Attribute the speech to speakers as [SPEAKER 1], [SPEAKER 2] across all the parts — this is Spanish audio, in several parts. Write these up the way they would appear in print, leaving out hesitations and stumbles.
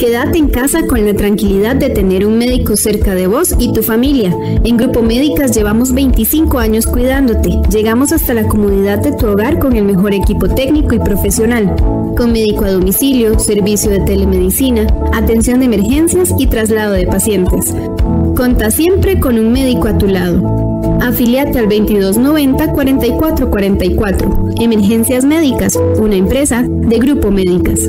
[SPEAKER 1] Quédate en casa con la tranquilidad de tener un médico cerca de vos y tu familia. En Grupo Médicas llevamos 25 años cuidándote. Llegamos hasta la comodidad de tu hogar con el mejor equipo técnico y profesional. Con médico a domicilio, servicio de telemedicina, atención de emergencias y traslado de pacientes. Conta siempre con un médico a tu lado. Afiliate al 2290-4444. Emergencias Médicas, una empresa de Grupo Médicas.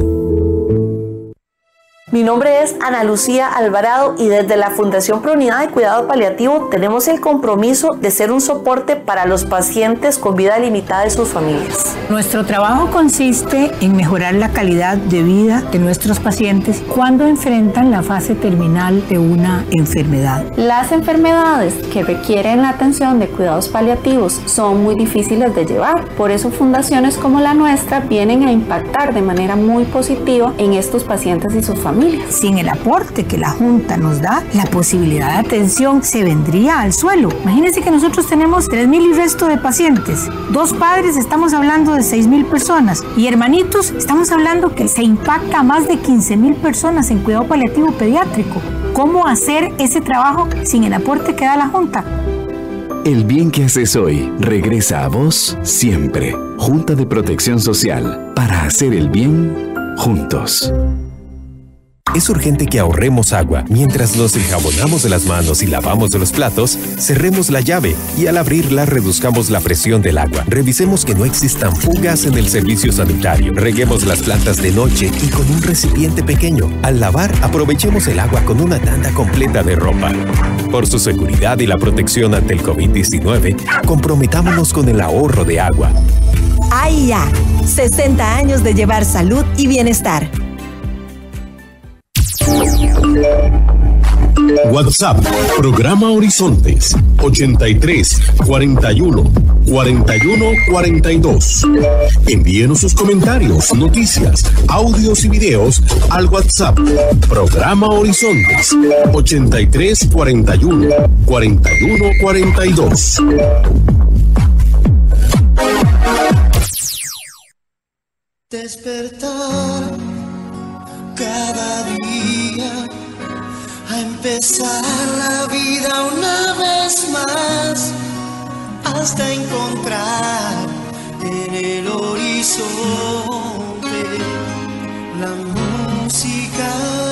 [SPEAKER 2] Mi nombre es Ana Lucía Alvarado y desde la Fundación Prounidad de Cuidado Paliativo tenemos el compromiso de ser un soporte para los pacientes con vida limitada y sus familias.
[SPEAKER 3] Nuestro trabajo consiste en mejorar la calidad de vida de nuestros pacientes cuando enfrentan la fase terminal de una enfermedad.
[SPEAKER 4] Las enfermedades que requieren la atención de cuidados paliativos son muy difíciles de llevar, por eso fundaciones como la nuestra vienen a impactar de manera muy positiva en estos pacientes y sus familias.
[SPEAKER 3] Sin el aporte que la Junta nos da, la posibilidad de atención se vendría al suelo. Imagínense que nosotros tenemos 3.000 y resto de pacientes. 2 padres, estamos hablando de 6.000 personas. Y hermanitos, estamos hablando que se impacta a más de 15.000 personas en cuidado paliativo pediátrico. ¿Cómo hacer ese trabajo sin el aporte que da la Junta?
[SPEAKER 5] El bien que haces hoy regresa a vos siempre. Junta de Protección Social, para hacer el bien juntos.
[SPEAKER 6] Es urgente que ahorremos agua. Mientras nos enjabonamos de las manos y lavamos de los platos, cerremos la llave y al abrirla reduzcamos la presión del agua. Revisemos que no existan fugas en el servicio sanitario. Reguemos las plantas de noche y con un recipiente pequeño. Al lavar, aprovechemos el agua con una tanda completa de ropa. Por su seguridad y la protección ante el COVID-19, comprometámonos con el ahorro de agua.
[SPEAKER 7] AIA, 60 años de llevar salud y bienestar.
[SPEAKER 8] WhatsApp, programa Horizontes, 83 41 41 42. Envíenos sus comentarios, noticias, audios y videos al WhatsApp, programa Horizontes, 83 41 41 42.
[SPEAKER 9] Despertar cada día, a empezar la vida una vez más, hasta encontrar en el horizonte la música.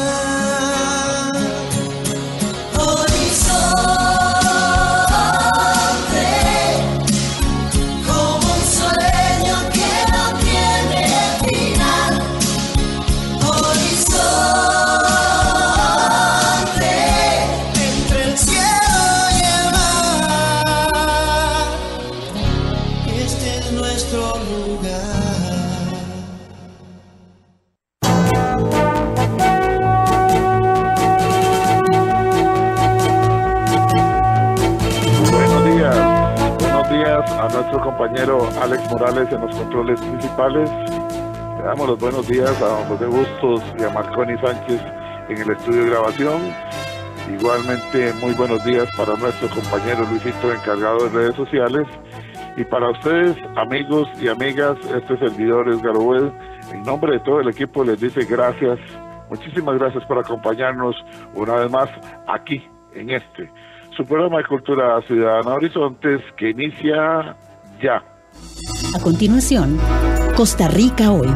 [SPEAKER 10] A nuestro compañero Alex Morales en los controles principales. Le damos los buenos días a don José Bustos y a Marconi Sánchez en el estudio de grabación. Igualmente muy buenos días para nuestro compañero Luisito, encargado de redes sociales. Y para ustedes, amigos y amigas, este servidor es Garobuel. En nombre de todo el equipo les dice gracias, muchísimas gracias por acompañarnos una vez más aquí en su programa de Cultura Ciudadana Horizontes, que inicia ya.
[SPEAKER 7] A continuación, Costa Rica Hoy.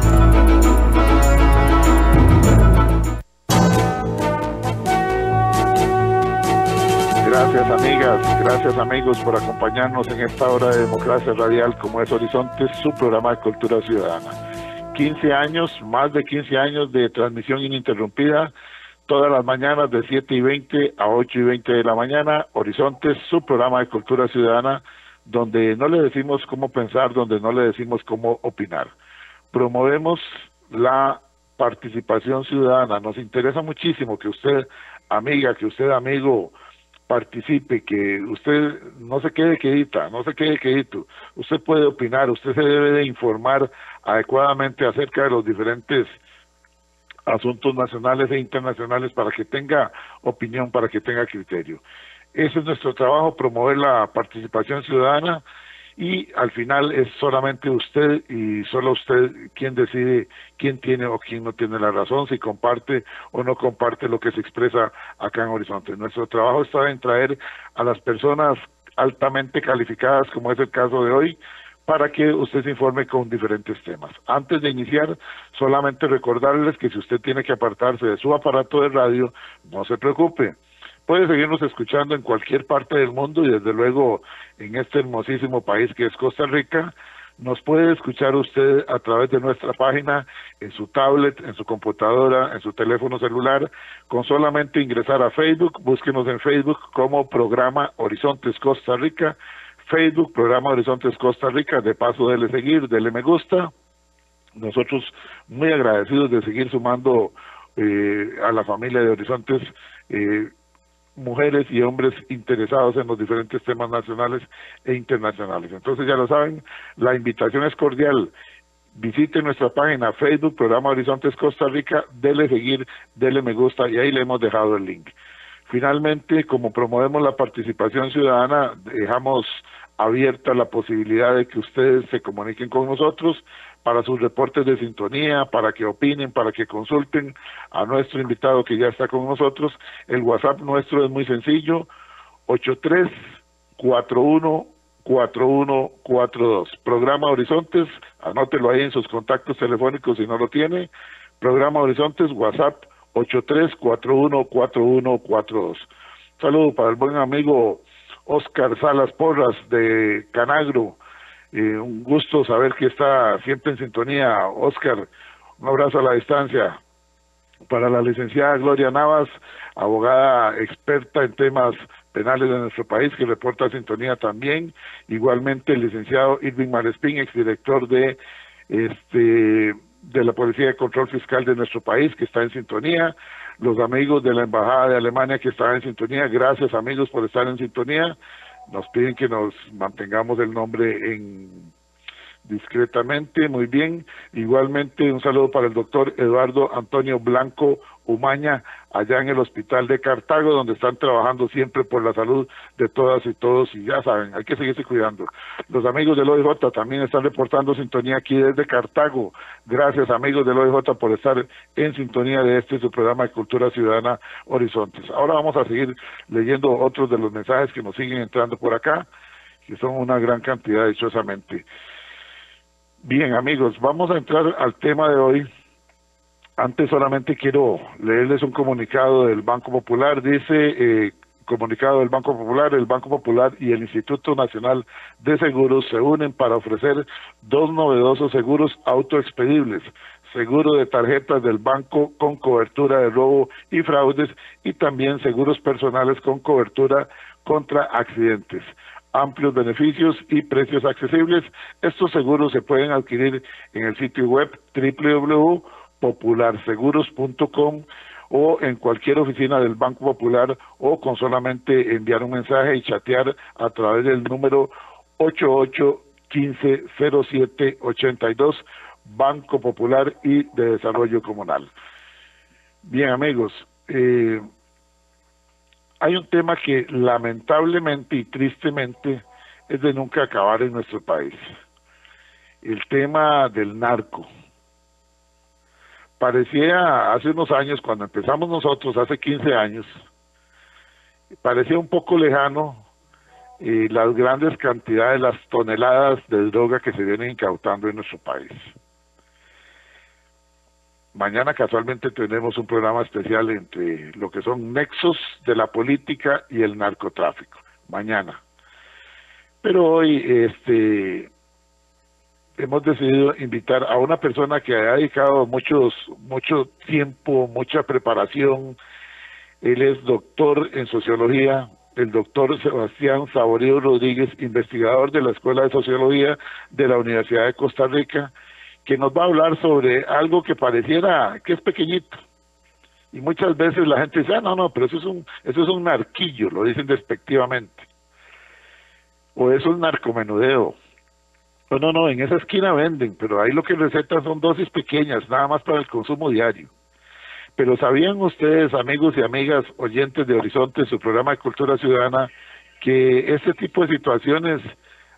[SPEAKER 10] Gracias amigas, gracias amigos por acompañarnos en esta hora de democracia radial como es Horizontes, su programa de Cultura Ciudadana. 15 años, más de 15 años de transmisión ininterrumpida, todas las mañanas de 7:20 a 8:20 de la mañana, Horizontes, su programa de Cultura Ciudadana, donde no le decimos cómo pensar, donde no le decimos cómo opinar. Promovemos la participación ciudadana. Nos interesa muchísimo que usted, amiga, que usted, amigo, participe, que usted no se quede quedita, no se quede quedito. Usted puede opinar, usted se debe de informar adecuadamente acerca de los diferentes asuntos nacionales e internacionales para que tenga opinión, para que tenga criterio. Ese es nuestro trabajo, promover la participación ciudadana y al final es solamente usted y solo usted quien decide quién tiene o quién no tiene la razón, si comparte o no comparte lo que se expresa acá en Horizonte. Nuestro trabajo está en traer a las personas altamente calificadas, como es el caso de hoy, para que usted se informe con diferentes temas. Antes de iniciar, solamente recordarles que si usted tiene que apartarse de su aparato de radio, no se preocupe. Puede seguirnos escuchando en cualquier parte del mundo y desde luego en este hermosísimo país que es Costa Rica. Nos puede escuchar usted a través de nuestra página, en su tablet, en su computadora, en su teléfono celular, con solamente ingresar a Facebook. Búsquenos en Facebook como Programa Horizontes Costa Rica, Facebook, Programa Horizontes Costa Rica. De paso, dele seguir, dele me gusta. Nosotros muy agradecidos de seguir sumando a la familia de Horizontes mujeres y hombres interesados en los diferentes temas nacionales e internacionales. Entonces ya lo saben, la invitación es cordial. Visite nuestra página Facebook, Programa Horizontes Costa Rica, dele seguir, dele me gusta y ahí le hemos dejado el link. Finalmente, como promovemos la participación ciudadana, dejamos abierta la posibilidad de que ustedes se comuniquen con nosotros para sus reportes de sintonía, para que opinen, para que consulten a nuestro invitado que ya está con nosotros. El WhatsApp nuestro es muy sencillo, 83414142. Programa Horizontes, anótelo ahí en sus contactos telefónicos si no lo tiene. Programa Horizontes, WhatsApp 83414142. Saludo para el buen amigo Oscar Salas Porras de Canagro. Un gusto saber que está siempre en sintonía, Oscar. Un abrazo a la distancia. Para la licenciada Gloria Navas, abogada experta en temas penales de nuestro país, que reporta sintonía también. Igualmente el licenciado Irving Malespín, exdirector de la Policía de Control Fiscal de nuestro país, que está en sintonía. Los amigos de la Embajada de Alemania que están en sintonía, gracias amigos por estar en sintonía. Nos piden que nos mantengamos el nombre discretamente, muy bien. Igualmente un saludo para el doctor Eduardo Antonio Blanco Umaña, allá en el Hospital de Cartago, donde están trabajando siempre por la salud de todas y todos, y ya saben, hay que seguirse cuidando. Los amigos del OIJ también están reportando sintonía aquí desde Cartago. Gracias amigos del OIJ por estar en sintonía de su programa de Cultura Ciudadana Horizontes. Ahora vamos a seguir leyendo otros de los mensajes que nos siguen entrando por acá, que son una gran cantidad, dichosamente. Bien amigos, vamos a entrar al tema de hoy. Antes solamente quiero leerles un comunicado del Banco Popular. Dice, comunicado del Banco Popular, el Banco Popular y el Instituto Nacional de Seguros se unen para ofrecer dos novedosos seguros autoexpedibles: seguro de tarjetas del banco con cobertura de robo y fraudes, y también seguros personales con cobertura contra accidentes. Amplios beneficios y precios accesibles. Estos seguros se pueden adquirir en el sitio web www.popularseguros.com o en cualquier oficina del Banco Popular, o con solamente enviar un mensaje y chatear a través del número 88150782, Banco Popular y de Desarrollo Comunal. Bien amigos, hay un tema que lamentablemente y tristemente es de nunca acabar en nuestro país: el tema del narco. Parecía hace unos años, cuando empezamos nosotros, hace 15 años, parecía un poco lejano las grandes cantidades, las toneladas de droga que se vienen incautando en nuestro país. Mañana casualmente tenemos un programa especial entre lo que son nexos de la política y el narcotráfico, mañana. Pero hoy hemos decidido invitar a una persona que ha dedicado mucho tiempo, mucha preparación. Él es doctor en sociología, el doctor Sebastián Saborío Rodríguez, investigador de la Escuela de Sociología de la Universidad de Costa Rica, que nos va a hablar sobre algo que pareciera que es pequeñito. Y muchas veces la gente dice, no, pero eso es un narquillo, lo dicen despectivamente. O eso es narcomenudeo. No, en esa esquina venden, pero ahí lo que recetan son dosis pequeñas, nada más para el consumo diario. Pero ¿sabían ustedes, amigos y amigas oyentes de Horizonte, su programa de Cultura Ciudadana, que este tipo de situaciones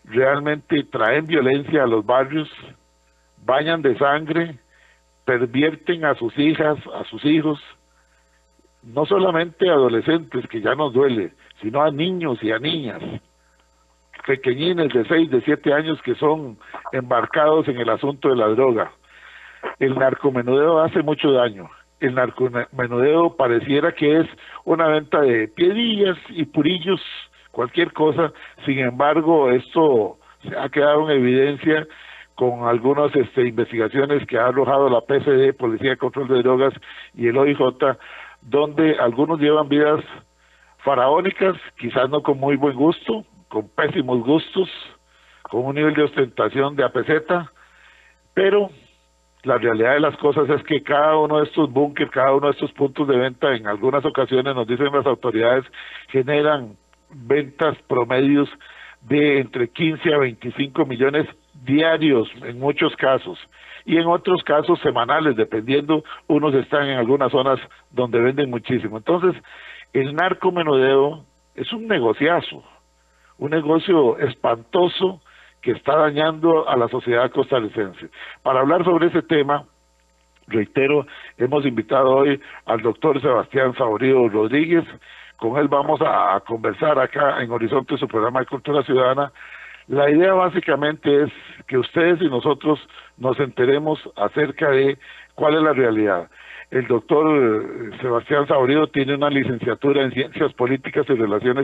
[SPEAKER 10] realmente traen violencia a los barrios, bañan de sangre, pervierten a sus hijas, a sus hijos, no solamente a adolescentes, que ya nos duele, sino a niños y a niñas, pequeñines de 6, de 7 años que son embarcados en el asunto de la droga. El narcomenudeo hace mucho daño. El narcomenudeo pareciera que es una venta de piedillas y purillos, cualquier cosa. Sin embargo, esto se ha quedado en evidencia con algunas investigaciones que ha arrojado la PCD, Policía de Control de Drogas, y el OIJ, donde algunos llevan vidas faraónicas, quizás no con muy buen gusto, con pésimos gustos, con un nivel de ostentación de apeseta, pero la realidad de las cosas es que cada uno de estos búnkeres, cada uno de estos puntos de venta, en algunas ocasiones, nos dicen las autoridades, generan ventas promedios de entre 15 a 25 millones diarios en muchos casos, y en otros casos semanales, dependiendo, unos están en algunas zonas donde venden muchísimo. Entonces, el narcomenudeo es un negociazo, un negocio espantoso que está dañando a la sociedad costarricense. Para hablar sobre ese tema, reitero, hemos invitado hoy al doctor Sebastián Saborido Rodríguez. Con él vamos a conversar acá en Horizonte, su programa de Cultura Ciudadana. La idea básicamente es que ustedes y nosotros nos enteremos acerca de cuál es la realidad. El doctor Sebastián Saborido tiene una licenciatura en Ciencias Políticas y Relaciones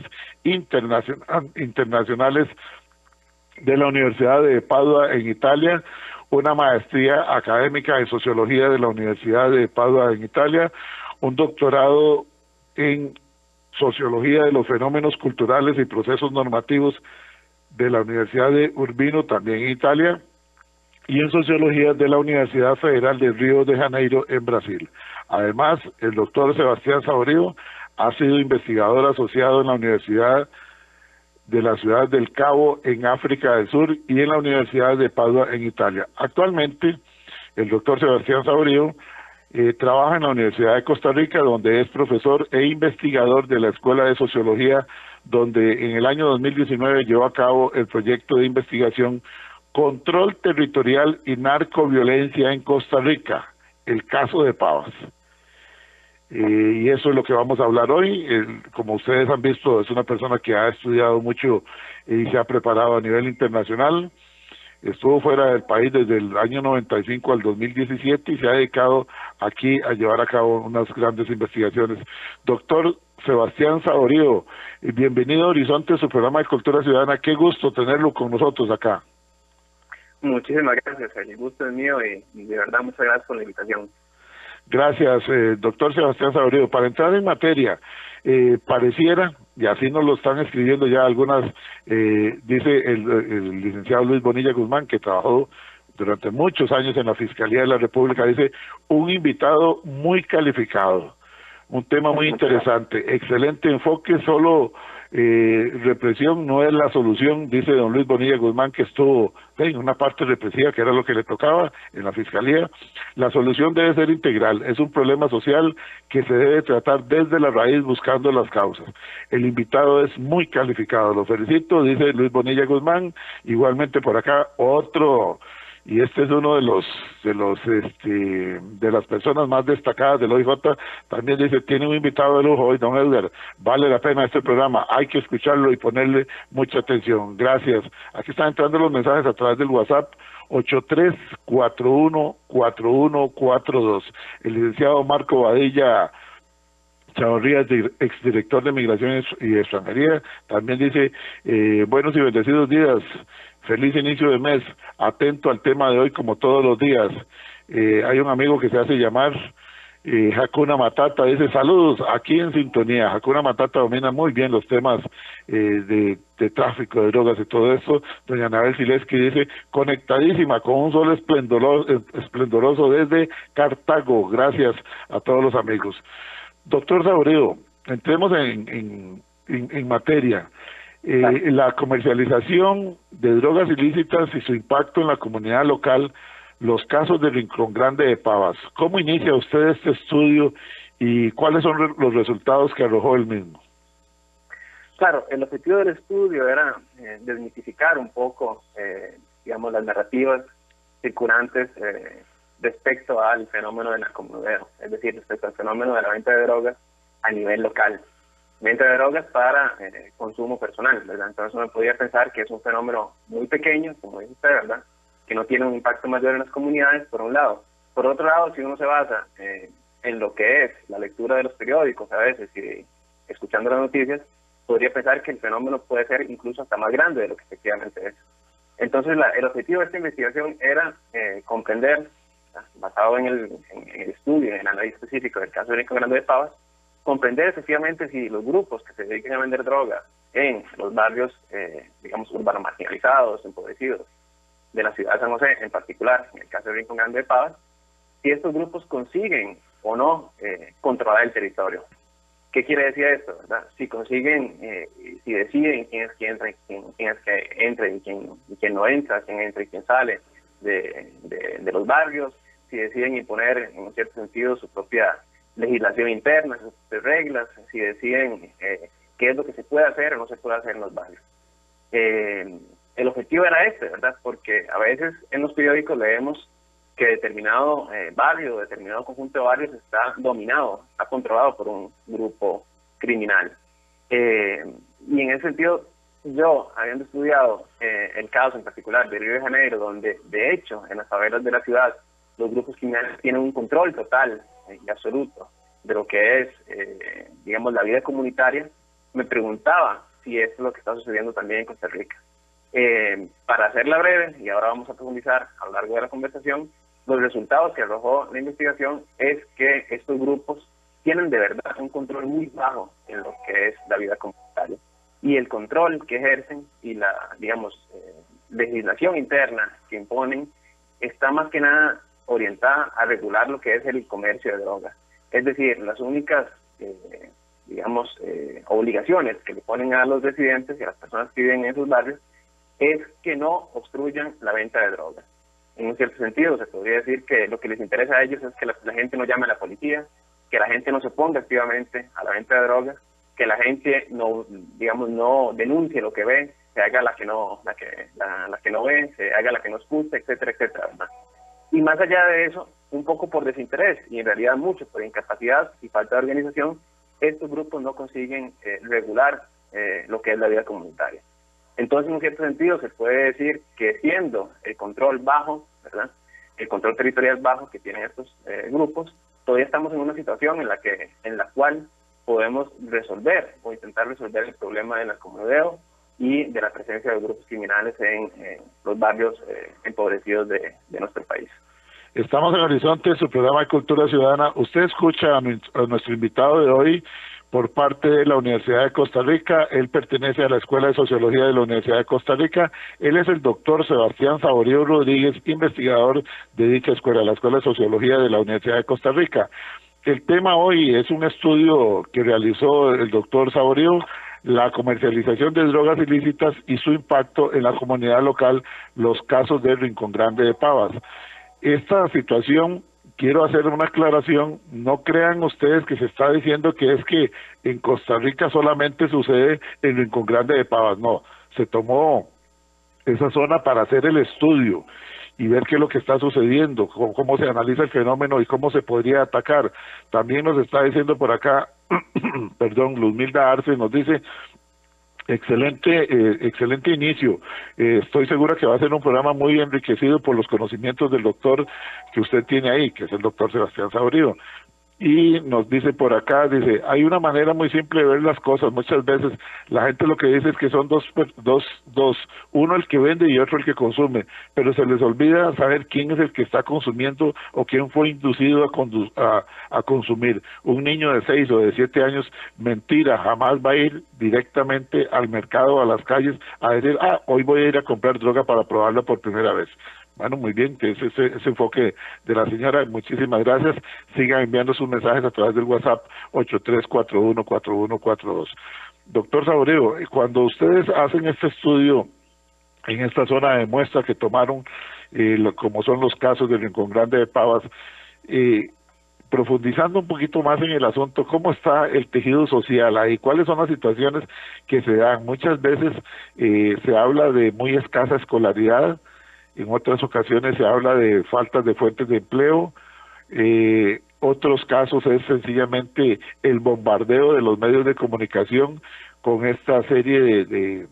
[SPEAKER 10] Internacionales de la Universidad de Padua en Italia, una maestría académica en Sociología de la Universidad de Padua en Italia, un doctorado en Sociología de los Fenómenos Culturales y Procesos Normativos de la Universidad de Urbino, también en Italia, y en Sociología de la Universidad Federal de Río de Janeiro, en Brasil. Además, el doctor Sebastián Saborido ha sido investigador asociado en la Universidad de la Ciudad del Cabo, en África del Sur, y en la Universidad de Padua, en Italia. Actualmente, el doctor Sebastián Saborido trabaja en la Universidad de Costa Rica, donde es profesor e investigador de la Escuela de Sociología, donde en el año 2019 llevó a cabo el proyecto de investigación Control Territorial y Narcoviolencia en Costa Rica, el caso de Pavas. Y eso es lo que vamos a hablar hoy. Como ustedes han visto, es una persona que ha estudiado mucho y se ha preparado a nivel internacional. Estuvo fuera del país desde el año 95 al 2017 y se ha dedicado aquí a llevar a cabo unas grandes investigaciones. Doctor Sebastián Saborido, bienvenido a Horizonte, su programa de Cultura Ciudadana. Qué gusto tenerlo con nosotros acá.
[SPEAKER 11] Muchísimas gracias, el gusto es mío y de verdad muchas gracias por la invitación.
[SPEAKER 10] Gracias, doctor Sebastián Saborido. Para entrar en materia, pareciera, y así nos lo están escribiendo ya algunas, dice el licenciado Luis Bonilla Guzmán, que trabajó durante muchos años en la Fiscalía de la República, dice, un invitado muy calificado, un tema muy interesante, excelente enfoque, solo represión no es la solución, dice don Luis Bonilla Guzmán, que estuvo en una parte represiva, que era lo que le tocaba en la Fiscalía. La solución debe ser integral, es un problema social que se debe tratar desde la raíz buscando las causas. El invitado es muy calificado, lo felicito, dice Luis Bonilla Guzmán. Igualmente por acá otro, y este es uno de las personas más destacadas del OIJ, también dice, tiene un invitado de lujo hoy, don Edgar, vale la pena este programa, hay que escucharlo y ponerle mucha atención. Gracias. Aquí están entrando los mensajes a través del WhatsApp 83414142. El licenciado Marco Badilla Chavarría, exdirector de Migraciones y Extranjería, también dice, buenos y bendecidos días, feliz inicio de mes, atento al tema de hoy como todos los días. Hay un amigo que se hace llamar Hakuna Matata, dice, saludos, aquí en sintonía. Hakuna Matata domina muy bien los temas de tráfico de drogas y todo eso. Doña Anabel Sileski dice, conectadísima, con un sol esplendoroso desde Cartago. Gracias a todos los amigos. Doctor Saborido, entremos en materia. La comercialización de drogas ilícitas y su impacto en la comunidad local, los casos de Rincón Grande de Pavas. ¿Cómo inicia usted este estudio y cuáles son los resultados que arrojó el mismo?
[SPEAKER 11] Claro, el objetivo del estudio era desmitificar un poco, digamos, las narrativas circulantes respecto al fenómeno del narcomenudeo, es decir, respecto al fenómeno de la venta de drogas a nivel local. Venta de drogas para consumo personal, ¿verdad? Entonces uno podría pensar que es un fenómeno muy pequeño, como dice usted, ¿verdad?, que no tiene un impacto mayor en las comunidades, por un lado. Por otro lado, si uno se basa en lo que es la lectura de los periódicos a veces y escuchando las noticias, podría pensar que el fenómeno puede ser incluso hasta más grande de lo que efectivamente es. Entonces el objetivo de esta investigación era comprender, basado en el estudio, en el análisis específico del caso de Rincón Grande de Pavas, comprender efectivamente si los grupos que se dedican a vender droga en los barrios, digamos, urbanos marginalizados, empobrecidos, de la ciudad de San José en particular, en el caso de Rincón Grande de Pavas, si estos grupos consiguen o no controlar el territorio. ¿Qué quiere decir esto, verdad? Si consiguen, si deciden quién es que entra y quién no entra, quién entra y quién sale de los barrios, si deciden imponer en un cierto sentido su propia legislación interna, sus propias reglas, si deciden qué es lo que se puede hacer o no se puede hacer en los barrios. El objetivo era este, ¿verdad? Porque a veces en los periódicos leemos que determinado barrio, determinado conjunto de barrios está dominado, está controlado por un grupo criminal. Y en ese sentido, yo, habiendo estudiado el caso en particular de Río de Janeiro, donde de hecho en las favelas de la ciudad los grupos criminales tienen un control total y absoluto de lo que es, digamos, la vida comunitaria, me preguntaba si esto es lo que está sucediendo también en Costa Rica. Para hacerla breve, y ahora vamos a profundizar a lo largo de la conversación, los resultados que arrojó la investigación es que estos grupos tienen de verdad un control muy bajo en lo que es la vida comunitaria. Y el control que ejercen y la, digamos, legislación interna que imponen está más que nada orientada a regular lo que es el comercio de drogas. Es decir, las únicas, digamos, obligaciones que le ponen a los residentes y a las personas que viven en esos barrios es que no obstruyan la venta de drogas. En un cierto sentido, se podría decir que lo que les interesa a ellos es que la gente no llame a la policía, que la gente no se oponga activamente a la venta de drogas, que la gente no, digamos, no denuncie lo que ve, se haga la que no ve, se haga la que no escucha, etcétera, etcétera, ¿verdad? Y más allá de eso, un poco por desinterés y en realidad mucho por incapacidad y falta de organización, estos grupos no consiguen regular lo que es la vida comunitaria. Entonces, en un cierto sentido, se puede decir que siendo el control bajo, ¿verdad?, el control territorial bajo que tienen estos grupos, todavía estamos en una situación en la cual podemos resolver o intentar resolver el problema del narcomenudeo y de la presencia de grupos criminales en los barrios empobrecidos de nuestro país.
[SPEAKER 10] Estamos en Horizonte, su programa de Cultura Ciudadana. Usted escucha a nuestro invitado de hoy por parte de la Universidad de Costa Rica. Él pertenece a la Escuela de Sociología de la Universidad de Costa Rica. Él es el doctor Sebastián Saborío Rodríguez, investigador de dicha escuela, la Escuela de Sociología de la Universidad de Costa Rica. El tema hoy es un estudio que realizó el doctor Saborío, la comercialización de drogas ilícitas y su impacto en la comunidad local, los casos de Rincón Grande de Pavas. Esta situación, quiero hacer una aclaración, no crean ustedes que se está diciendo que es que en Costa Rica solamente sucede en Rincón Grande de Pavas, no, se tomó esa zona para hacer el estudio y ver qué es lo que está sucediendo, cómo se analiza el fenómeno y cómo se podría atacar. También nos está diciendo por acá, perdón, Luzmilda Arce nos dice, excelente inicio, estoy segura que va a ser un programa muy enriquecido por los conocimientos del doctor que usted tiene ahí, que es el doctor Sebastián Saborío. Y nos dice por acá, dice, hay una manera muy simple de ver las cosas. Muchas veces la gente lo que dice es que son dos, uno el que vende y otro el que consume, pero se les olvida saber quién es el que está consumiendo o quién fue inducido a consumir. Un niño de 6 o de 7 años, mentira, jamás va a ir directamente al mercado, a las calles, a decir, hoy voy a ir a comprar droga para probarla por primera vez. Bueno, muy bien, que ese enfoque de la señora, muchísimas gracias. Sigan enviando sus mensajes a través del WhatsApp 83414142. Doctor Saborío, cuando ustedes hacen este estudio en esta zona de muestra que tomaron, como son los casos de Rincón Grande de Pavas, profundizando un poquito más en el asunto, ¿cómo está el tejido social ahí? ¿Cuáles son las situaciones que se dan? Muchas veces se habla de muy escasa escolaridad, en otras ocasiones se habla de faltas de fuentes de empleo, otros casos es sencillamente el bombardeo de los medios de comunicación con esta serie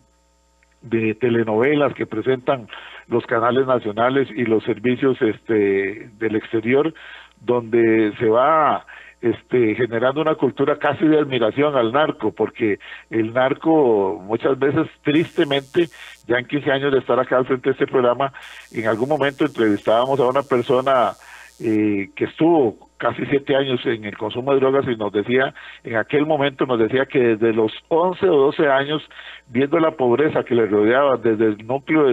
[SPEAKER 10] de telenovelas que presentan los canales nacionales y los servicios del exterior, donde se va generando una cultura casi de admiración al narco, porque el narco muchas veces, tristemente, ya en 15 años de estar acá al frente de este programa, en algún momento entrevistábamos a una persona que estuvo casi 7 años en el consumo de drogas y nos decía, en aquel momento nos decía que desde los 11 o 12 años, viendo la pobreza que le rodeaba desde el núcleo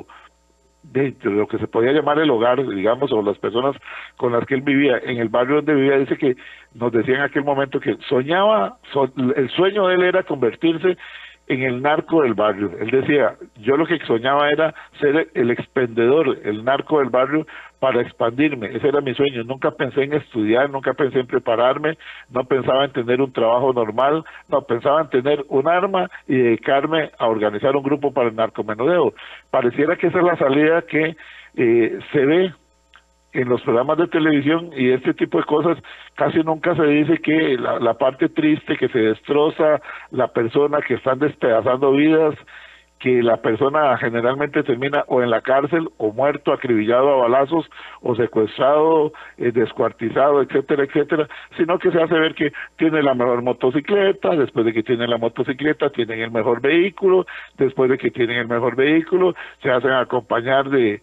[SPEAKER 10] de lo que se podía llamar el hogar, digamos, o las personas con las que él vivía, en el barrio donde vivía, dice que nos decía en aquel momento que soñaba, el sueño de él era convertirse en el narco del barrio. Él decía, yo lo que soñaba era ser el expendedor, el narco del barrio, para expandirme. Ese era mi sueño. Nunca pensé en estudiar, nunca pensé en prepararme, no pensaba en tener un trabajo normal, no pensaba en tener un arma y dedicarme a organizar un grupo para el narcomenudeo. Pareciera que esa es la salida que se ve en los programas de televisión, y este tipo de cosas casi nunca se dice que la parte triste, que se destroza la persona, que están despedazando vidas, que la persona generalmente termina o en la cárcel, o muerto, acribillado a balazos, o secuestrado, descuartizado, etcétera, etcétera, sino que se hace ver que tiene la mejor motocicleta, después de que tienen la motocicleta, tienen el mejor vehículo, después de que tienen el mejor vehículo, se hacen acompañar de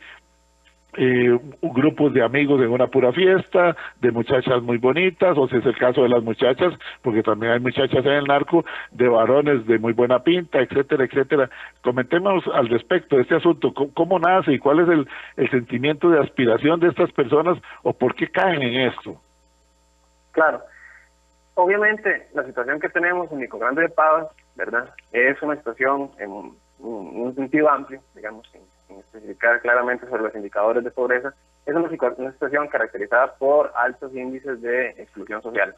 [SPEAKER 10] grupos de amigos en una pura fiesta, de muchachas muy bonitas, o si es el caso de las muchachas, porque también hay muchachas en el narco, de varones de muy buena pinta, etcétera, etcétera. Comentemos al respecto de este asunto, cómo nace y cuál es el sentimiento de aspiración de estas personas, o por qué caen en esto.
[SPEAKER 11] Claro, obviamente la situación que tenemos en Mico Grande de Pavas, ¿verdad?, es una situación en un sentido amplio, digamos, en especificar claramente sobre los indicadores de pobreza, es una situación caracterizada por altos índices de exclusión social,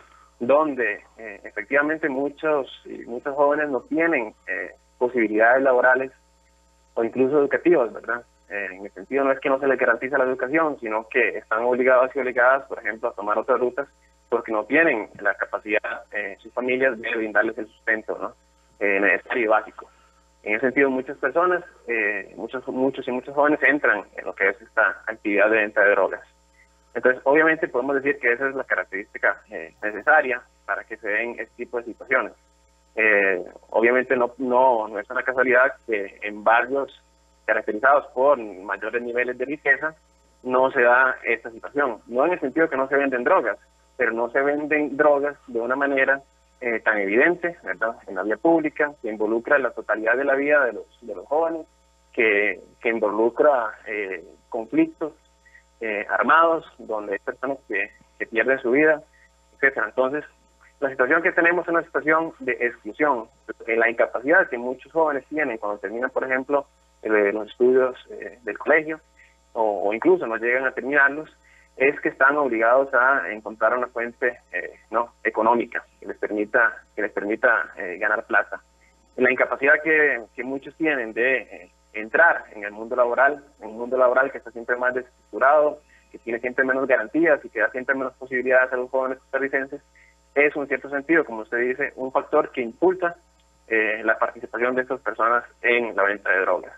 [SPEAKER 11] donde efectivamente muchos jóvenes no tienen posibilidades laborales o incluso educativas, ¿verdad? En el sentido no es que no se les garantiza la educación, sino que están obligados y obligadas, por ejemplo, a tomar otras rutas porque no tienen la capacidad, sus familias, de brindarles el sustento, ¿no?, necesario y básico. En ese sentido, muchas personas, muchos jóvenes entran en lo que es esta actividad de venta de drogas. Entonces, obviamente podemos decir que esa es la característica necesaria para que se den este tipo de situaciones. Obviamente no es una casualidad que en barrios caracterizados por mayores niveles de riqueza no se da esta situación. No en el sentido que no se venden drogas, pero no se venden drogas de una manera tan evidente, ¿verdad?, en la vía pública, que involucra la totalidad de la vida de los jóvenes, que involucra conflictos armados, donde hay personas que pierden su vida, etcétera. Entonces, la situación que tenemos es una situación de exclusión, la incapacidad que muchos jóvenes tienen cuando terminan, por ejemplo, los estudios del colegio, o incluso no llegan a terminarlos, es que están obligados a encontrar una fuente económica que les permita ganar plata. La incapacidad que muchos tienen de entrar en el mundo laboral, que está siempre más desestructurado, que tiene siempre menos garantías y que da siempre menos posibilidades a los jóvenes costarricenses, es en cierto sentido, como usted dice, un factor que impulsa la participación de estas personas en la venta de drogas.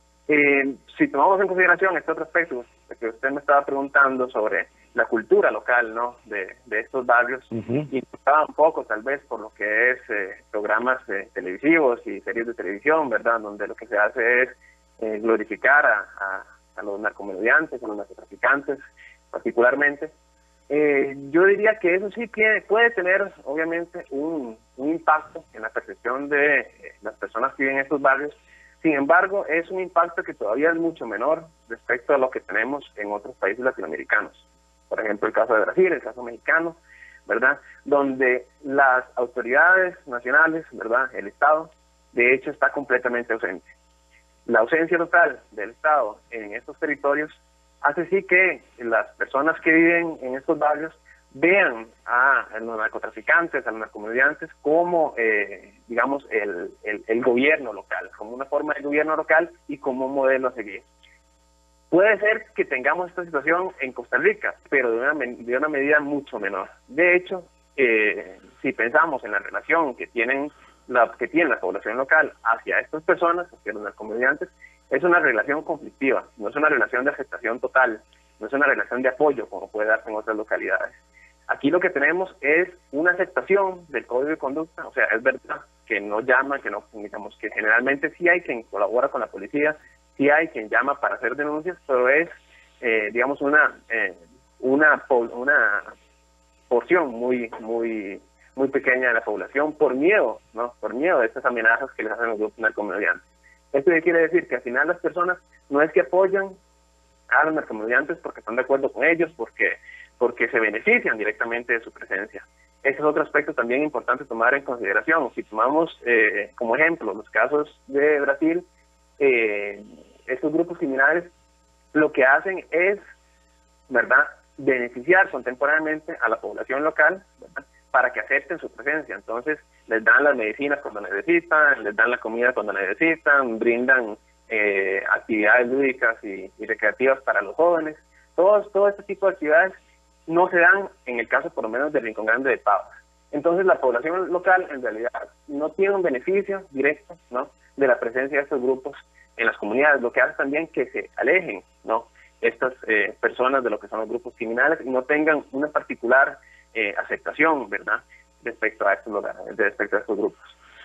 [SPEAKER 11] Si tomamos en consideración este otro aspecto que usted me estaba preguntando sobre la cultura local, ¿no?, de estos barrios, y un poco tal vez por lo que es programas televisivos y series de televisión, ¿verdad?, donde lo que se hace es glorificar a los narcomenudistas, a los narcotraficantes particularmente. Yo diría que eso sí puede tener obviamente un impacto en la percepción de las personas que viven en estos barrios. Sin embargo, es un impacto que todavía es mucho menor respecto a lo que tenemos en otros países latinoamericanos. Por ejemplo, el caso de Brasil, el caso mexicano, ¿verdad?, donde las autoridades nacionales, ¿verdad?, el Estado, de hecho está completamente ausente. La ausencia total del Estado en estos territorios hace sí que las personas que viven en estos barrios vean a los narcotraficantes, a los narcomediantes como, digamos, el gobierno local, como una forma de gobierno local y como un modelo a seguir. Puede ser que tengamos esta situación en Costa Rica, pero de una medida mucho menor. De hecho, si pensamos en la relación que tiene la población local hacia estas personas, hacia los narcomediantes, es una relación conflictiva, no es una relación de aceptación total, no es una relación de apoyo como puede darse en otras localidades. Aquí lo que tenemos es una aceptación del código de conducta, o sea, es verdad que no llama, que no, digamos, que generalmente sí hay quien colabora con la policía, sí hay quien llama para hacer denuncias, pero es, digamos, una porción muy pequeña de la población por miedo, ¿no? Por miedo de estas amenazas que les hacen los grupos narcomediantes. Esto quiere decir que al final las personas no es que apoyan a los narcomediantes porque están de acuerdo con ellos, porque se benefician directamente de su presencia. Ese es otro aspecto también importante tomar en consideración. Si tomamos como ejemplo los casos de Brasil, estos grupos criminales lo que hacen es, ¿verdad?, beneficiar contemporáneamente a la población local, ¿verdad?, para que acepten su presencia. Entonces les dan las medicinas cuando necesitan, les dan la comida cuando necesitan, brindan actividades lúdicas y recreativas para los jóvenes. Todo este tipo de actividades no se dan en el caso por lo menos de Rincón Grande de Pavas. Entonces la población local en realidad no tiene un beneficio directo, ¿no?, de la presencia de estos grupos en las comunidades, lo que hace también que se alejen, ¿no?, estas personas de lo que son los grupos criminales y no tengan una particular aceptación, ¿verdad?, respecto a estos lugares, respecto a estos grupos.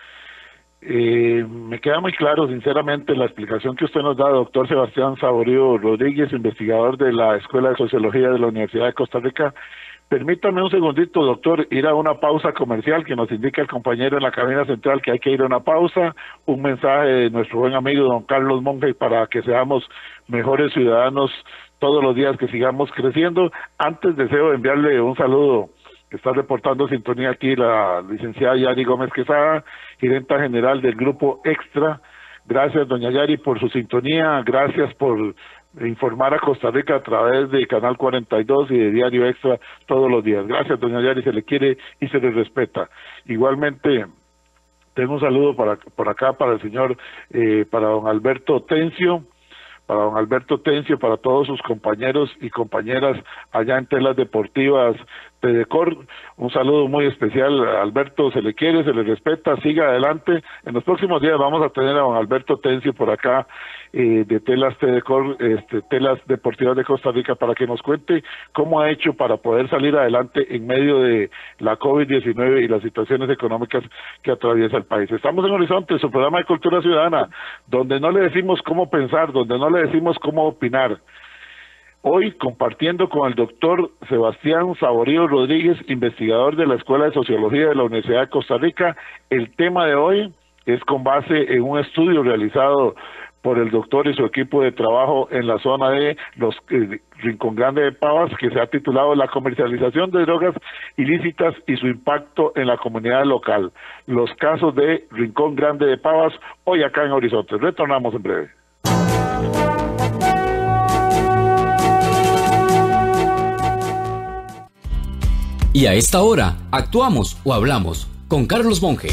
[SPEAKER 10] Me queda muy claro, sinceramente, la explicación que usted nos da, doctor Sebastián Saborío Rodríguez, investigador de la Escuela de Sociología de la Universidad de Costa Rica. Permítame un segundito, doctor, ir a una pausa comercial que nos indica el compañero en la cabina central que hay que ir a una pausa. Un mensaje de nuestro buen amigo don Carlos Monge para que seamos mejores ciudadanos todos los días, que sigamos creciendo. Antes deseo enviarle un saludo. Está reportando sintonía aquí la licenciada Yari Gómez Quesada, gerenta general del Grupo Extra. Gracias, doña Yari, por su sintonía. Gracias por informar a Costa Rica a través de Canal 42 y de Diario Extra todos los días. Gracias, doña Yari, se le quiere y se le respeta. Igualmente, tengo un saludo por acá para el señor, para don Alberto Tencio, para todos sus compañeros y compañeras allá en Telas Deportivas Tedecor. Un saludo muy especial, Alberto, se le quiere, se le respeta, siga adelante. En los próximos días vamos a tener a don Alberto Tencio por acá, de Telas Tedecor, Telas Deportivas de Costa Rica, para que nos cuente cómo ha hecho para poder salir adelante en medio de la COVID-19 y las situaciones económicas que atraviesa el país. Estamos en Horizonte, su programa de Cultura Ciudadana, donde no le decimos cómo pensar, donde no le decimos cómo opinar. Hoy compartiendo con el doctor Sebastián Saborío Rodríguez, investigador de la Escuela de Sociología de la Universidad de Costa Rica. El tema de hoy es con base en un estudio realizado por el doctor y su equipo de trabajo en la zona de los Rincón Grande de Pavas, que se ha titulado La comercialización de drogas ilícitas y su impacto en la comunidad local. Los casos de Rincón Grande de Pavas, hoy acá en Horizonte. Retornamos en breve.
[SPEAKER 12] Y a esta hora, actuamos o hablamos con Carlos Monge.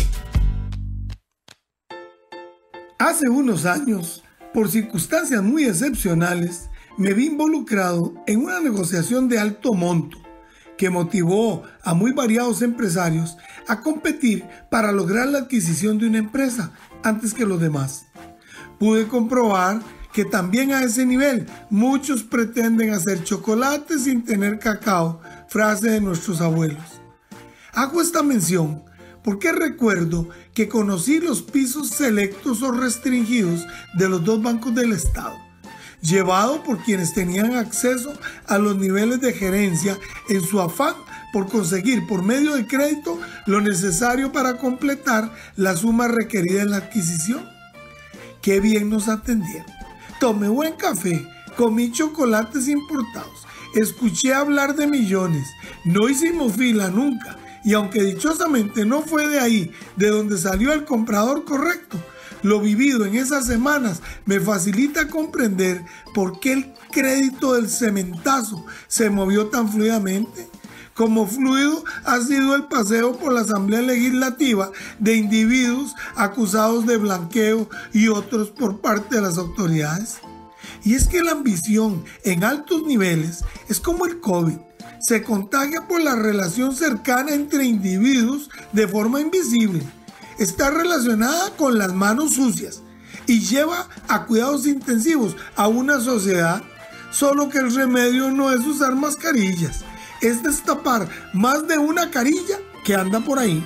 [SPEAKER 13] Hace unos años, por circunstancias muy excepcionales, me vi involucrado en una negociación de alto monto que motivó a muy variados empresarios a competir para lograr la adquisición de una empresa antes que los demás. Pude comprobar que también a ese nivel muchos pretenden hacer chocolate sin tener cacao, frase de nuestros abuelos. Hago esta mención porque recuerdo que conocí los pisos selectos o restringidos de los dos bancos del Estado, llevado por quienes tenían acceso a los niveles de gerencia en su afán por conseguir por medio de crédito lo necesario para completar la suma requerida en la adquisición. Qué bien nos atendieron. Tomé buen café, comí chocolates importados, escuché hablar de millones, no hicimos fila nunca, y aunque dichosamente no fue de ahí de donde salió el comprador correcto, lo vivido en esas semanas me facilita comprender por qué el crédito del cementazo se movió tan fluidamente. como fluido ha sido el paseo por la Asamblea Legislativa de individuos acusados de blanqueo y otros por parte de las autoridades. Y es que la ambición en altos niveles es como el COVID. Se contagia por la relación cercana entre individuos de forma invisible. Está relacionada con las manos sucias y lleva a cuidados intensivos a una sociedad, solo que el remedio no es usar mascarillas, es destapar más de una carilla que anda por ahí.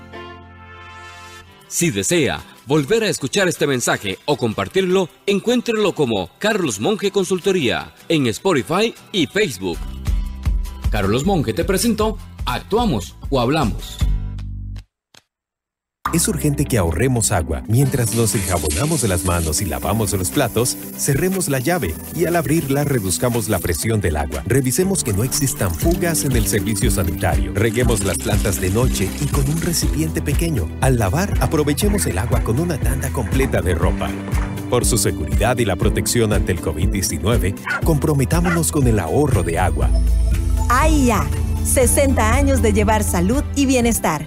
[SPEAKER 12] Si desea volver a escuchar este mensaje o compartirlo, encuéntrelo como Carlos Monge Consultoría en Spotify y Facebook. Carlos Monge te presentó Actuamos o Hablamos.
[SPEAKER 6] Es urgente que ahorremos agua. Mientras nos enjabonamos de las manos y lavamos los platos, cerremos la llave y al abrirla reduzcamos la presión del agua. Revisemos que no existan fugas en el servicio sanitario. Reguemos las plantas de noche y con un recipiente pequeño. Al lavar, aprovechemos el agua con una tanda completa de ropa. Por su seguridad y la protección ante el COVID-19, comprometámonos con el ahorro de agua.
[SPEAKER 7] AIA, 60 años de llevar salud y bienestar.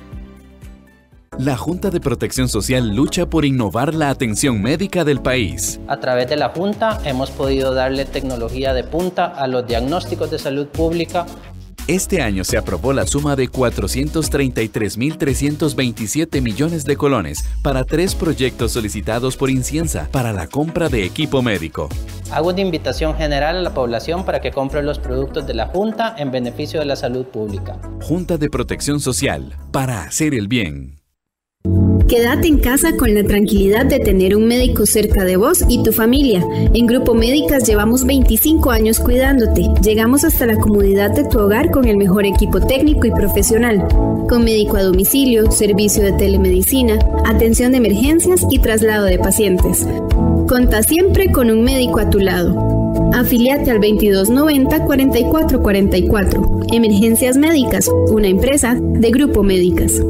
[SPEAKER 5] La Junta de Protección Social lucha por innovar la atención médica del país.
[SPEAKER 14] A través de la Junta hemos podido darle tecnología de punta a los diagnósticos de salud pública.
[SPEAKER 5] Este año se aprobó la suma de 433.327 millones de colones para 3 proyectos solicitados por Inciensa para la compra de equipo médico.
[SPEAKER 14] Hago una invitación general a la población para que compre los productos de la Junta en beneficio de la salud pública.
[SPEAKER 5] Junta de Protección Social, para hacer el bien.
[SPEAKER 1] Quédate en casa con la tranquilidad de tener un médico cerca de vos y tu familia. En Grupo Médicas llevamos 25 años cuidándote. Llegamos hasta la comodidad de tu hogar con el mejor equipo técnico y profesional. Con médico a domicilio, servicio de telemedicina, atención de emergencias y traslado de pacientes. Contá siempre con un médico a tu lado. Afíliate al 2290-4444. Emergencias Médicas, una empresa de Grupo Médicas.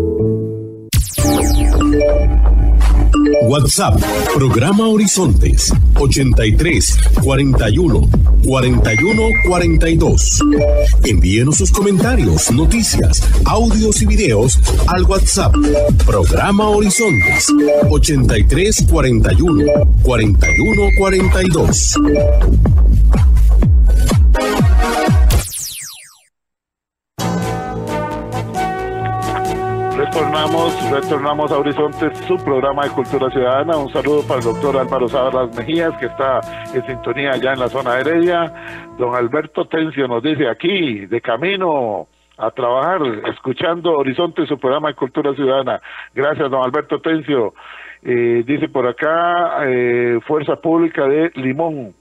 [SPEAKER 8] WhatsApp, programa Horizontes, 83 41 41 42. Envíenos sus comentarios, noticias, audios y videos al WhatsApp, programa Horizontes, 83 41 41 42.
[SPEAKER 10] Retornamos a Horizontes, su programa de Cultura Ciudadana. Un saludo para el doctor Álvaro Salas Mejías, que está en sintonía allá en la zona de Heredia. Don Alberto Tencio nos dice aquí, de camino a trabajar, escuchando Horizontes, su programa de Cultura Ciudadana. Gracias, don Alberto Tencio. Dice por acá, Fuerza Pública de Limón.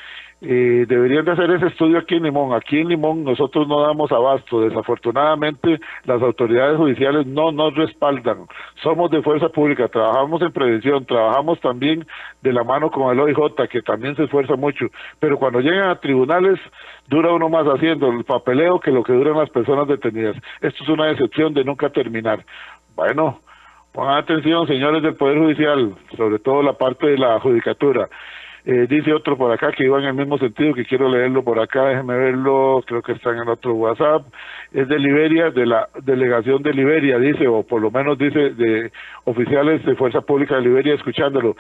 [SPEAKER 10] Deberían de hacer ese estudio aquí en Limón. Aquí en Limón nosotros no damos abasto. Desafortunadamente las autoridades judiciales no nos respaldan. Somos de Fuerza Pública, trabajamos en prevención, trabajamos también de la mano con el OIJ, que también se esfuerza mucho, pero cuando llegan a tribunales dura uno más haciendo el papeleo que lo que duran las personas detenidas. Esto es una decepción de nunca terminar. Bueno, pongan atención, señores del Poder Judicial, sobre todo la parte de la judicatura. Dice otro por acá que iba en el mismo sentido, que quiero leerlo por acá, déjeme verlo, creo que está en el otro WhatsApp. Es de Liberia, de la delegación de Liberia, dice, o por lo menos dice de oficiales de Fuerza Pública de Liberia, escuchándolo.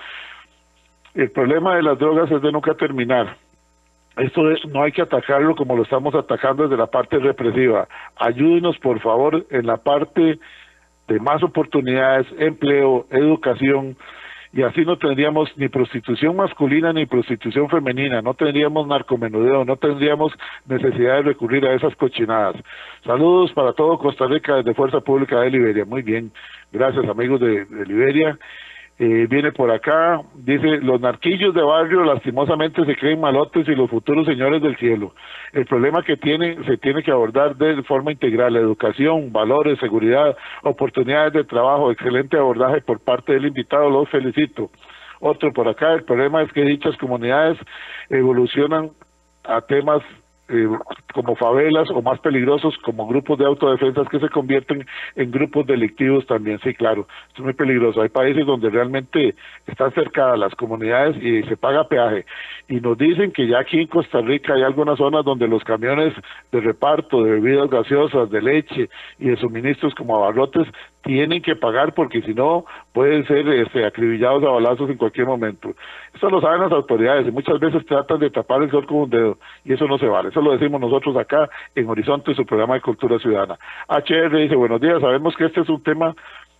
[SPEAKER 10] El problema de las drogas es de nunca terminar. Esto no hay que atacarlo como lo estamos atacando desde la parte represiva. Ayúdenos, por favor, en la parte de más oportunidades, empleo, educación, y así no tendríamos ni prostitución masculina ni prostitución femenina, no tendríamos narcomenudeo, no tendríamos necesidad de recurrir a esas cochinadas. Saludos para todo Costa Rica desde Fuerza Pública de Liberia. Muy bien, gracias amigos de Liberia. Viene por acá, dice, los narquillos de barrio lastimosamente se creen malotes y los futuros señores del cielo. El problema que se tiene que abordar de forma integral, educación, valores, seguridad, oportunidades de trabajo, excelente abordaje por parte del invitado, los felicito. Otro por acá, el problema es que dichas comunidades evolucionan a temas como favelas, o más peligrosos como grupos de autodefensas que se convierten en grupos delictivos también. Sí, claro, esto es muy peligroso. Hay países donde realmente están cercadas las comunidades y se paga peaje, y nos dicen que ya aquí en Costa Rica hay algunas zonas donde los camiones de reparto de bebidas gaseosas, de leche y de suministros como abarrotes tienen que pagar, porque si no pueden ser acribillados a balazos en cualquier momento. Eso lo saben las autoridades y muchas veces tratan de tapar el sol con un dedo, y eso no se vale. Eso lo decimos nosotros acá en Horizonte, su programa de Cultura Ciudadana. HR dice, buenos días, sabemos que este es un tema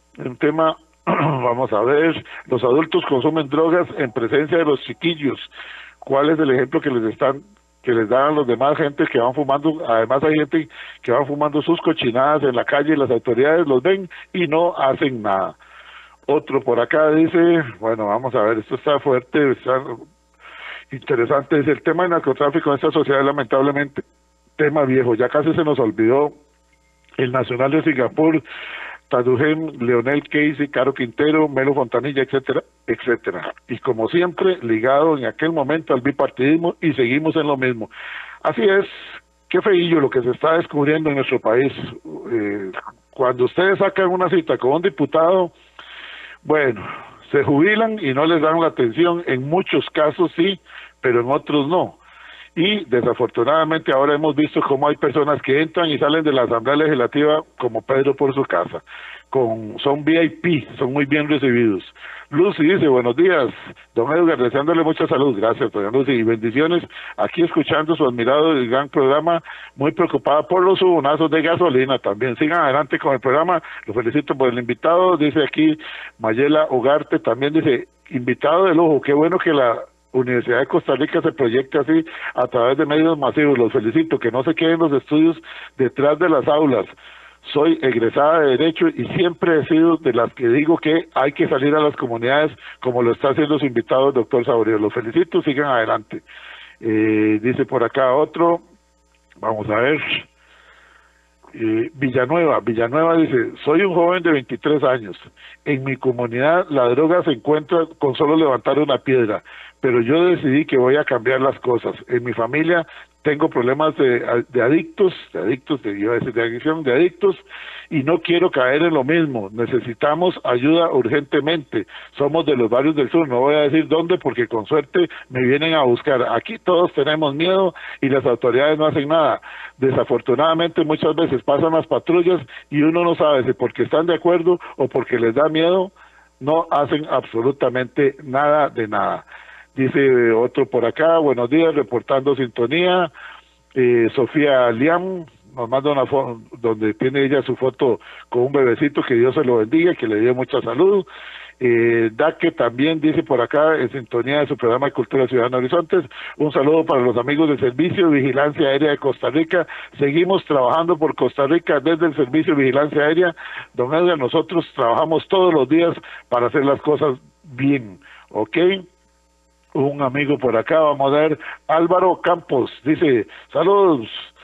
[SPEAKER 10] vamos a ver, los adultos consumen drogas en presencia de los chiquillos. ¿Cuál es el ejemplo que les dan a los demás gente que van fumando? Además hay gente que van fumando sus cochinadas en la calle y las autoridades los ven y no hacen nada. Otro por acá dice, bueno, vamos a ver, esto está fuerte, está interesante, dice, el tema del narcotráfico en esta sociedad lamentablemente tema viejo, ya casi se nos olvidó. El Nacional de Singapur, Tadujem, Leonel Casey, Caro Quintero, Melo Fontanilla, etcétera, etcétera. Y como siempre, ligado en aquel momento al bipartidismo, y seguimos en lo mismo. Así es, qué feillo lo que se está descubriendo en nuestro país. Cuando ustedes sacan una cita con un diputado, bueno, se jubilan y no les dan la atención, en muchos casos sí, pero en otros no. Y desafortunadamente ahora hemos visto cómo hay personas que entran y salen de la Asamblea Legislativa como Pedro por su casa, son VIP, son muy bien recibidos. Lucy dice, buenos días, don Edgar, deseándole mucha salud. Gracias, doña Lucy, y bendiciones, aquí escuchando su admirado y gran programa, muy preocupada por los subonazos de gasolina también. Sigan adelante con el programa, lo felicito por el invitado. Dice aquí Mayela Ugarte, también dice, invitado de lujo, qué bueno que la Universidad de Costa Rica se proyecte así a través de medios masivos. Los felicito, que no se queden los estudios detrás de las aulas. Soy egresada de Derecho y siempre he sido de las que digo que hay que salir a las comunidades, como lo está haciendo su invitado el doctor Saborío. Los felicito, sigan adelante. Dice por acá otro, vamos a ver, Villanueva dice, soy un joven de 23 años, en mi comunidad la droga se encuentra con solo levantar una piedra, pero yo decidí que voy a cambiar las cosas. En mi familia tengo problemas de adictos, y no quiero caer en lo mismo. Necesitamos ayuda urgentemente. Somos de los barrios del sur, no voy a decir dónde porque con suerte me vienen a buscar. Aquí todos tenemos miedo y las autoridades no hacen nada. Desafortunadamente muchas veces pasan las patrullas y uno no sabe si porque están de acuerdo o porque les da miedo, no hacen absolutamente nada de nada. Dice otro por acá, buenos días, reportando sintonía. Sofía Liam nos manda una foto donde tiene ella su foto con un bebecito, que Dios se lo bendiga, que le dé mucha salud. Daque también dice por acá, en sintonía de su programa de Cultura Ciudadana Horizontes, un saludo para los amigos del Servicio de Vigilancia Aérea de Costa Rica. Seguimos trabajando por Costa Rica desde el Servicio de Vigilancia Aérea. Don Edgar, nosotros trabajamos todos los días para hacer las cosas bien, ¿ok? Un amigo por acá, vamos a ver, Álvaro Campos, dice, saludos,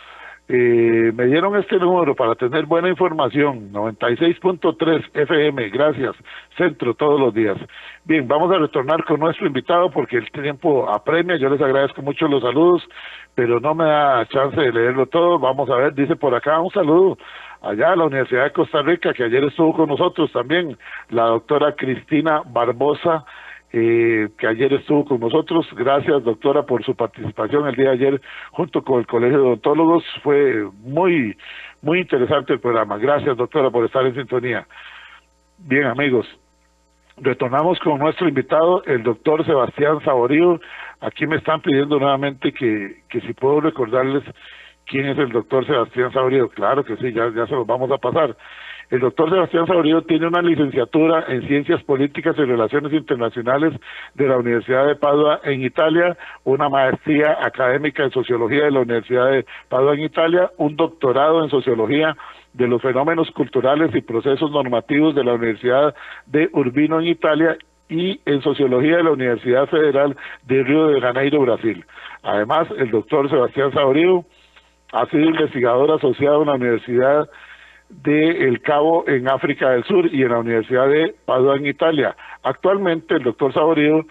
[SPEAKER 10] me dieron este número para tener buena información, 96.3 FM, gracias, Centro todos los días. Bien, vamos a retornar con nuestro invitado porque el tiempo apremia, yo les agradezco mucho los saludos, pero no me da chance de leerlo todo. Vamos a ver, dice por acá, un saludo allá a la Universidad de Costa Rica, que ayer estuvo con nosotros también, la doctora Cristina Barbosa, que ayer estuvo con nosotros. Gracias, doctora, por su participación el día de ayer junto con el Colegio de Odontólogos. Fue muy interesante el programa. Gracias, doctora, por estar en sintonía. Bien, amigos, retornamos con nuestro invitado, el doctor Sebastián Saborío. Aquí me están pidiendo nuevamente que si puedo recordarles quién es el doctor Sebastián Saborío. Claro que sí, ya se los vamos a pasar. El doctor Sebastián Saborío tiene una licenciatura en Ciencias Políticas y Relaciones Internacionales de la Universidad de Padua en Italia, una maestría académica en Sociología de la Universidad de Padua en Italia, un doctorado en Sociología de los Fenómenos Culturales y Procesos Normativos de la Universidad de Urbino en Italia y en Sociología de la Universidad Federal de Río de Janeiro, Brasil. Además, el doctor Sebastián Saborío ha sido investigador asociado en la Universidad de El Cabo en África del Sur y en la Universidad de Padua en Italia. Actualmente el doctor Saborío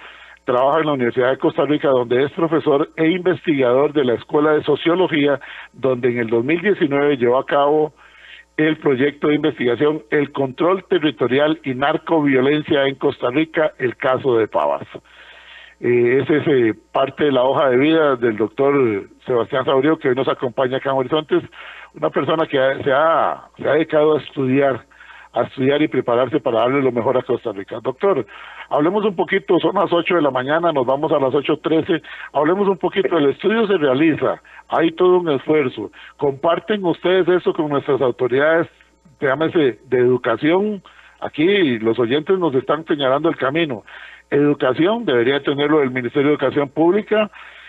[SPEAKER 10] trabaja en la Universidad de Costa Rica, donde es profesor e investigador de la Escuela de Sociología, donde en el 2019 llevó a cabo el proyecto de investigación El control territorial y narcoviolencia en Costa Rica, el caso de Pavas. Esa es parte de la hoja de vida del doctor Sebastián Saurio, que hoy nos acompaña acá en Horizontes, una persona que se ha dedicado a estudiar y prepararse para darle lo mejor a Costa Rica. Doctor, hablemos un poquito, son las 8 de la mañana, nos vamos a las 8:13, hablemos un poquito, el estudio se realiza, hay todo un esfuerzo, comparten ustedes eso con nuestras autoridades, llámese de educación, aquí los oyentes nos están señalando el camino, educación, debería tenerlo el Ministerio de Educación Pública,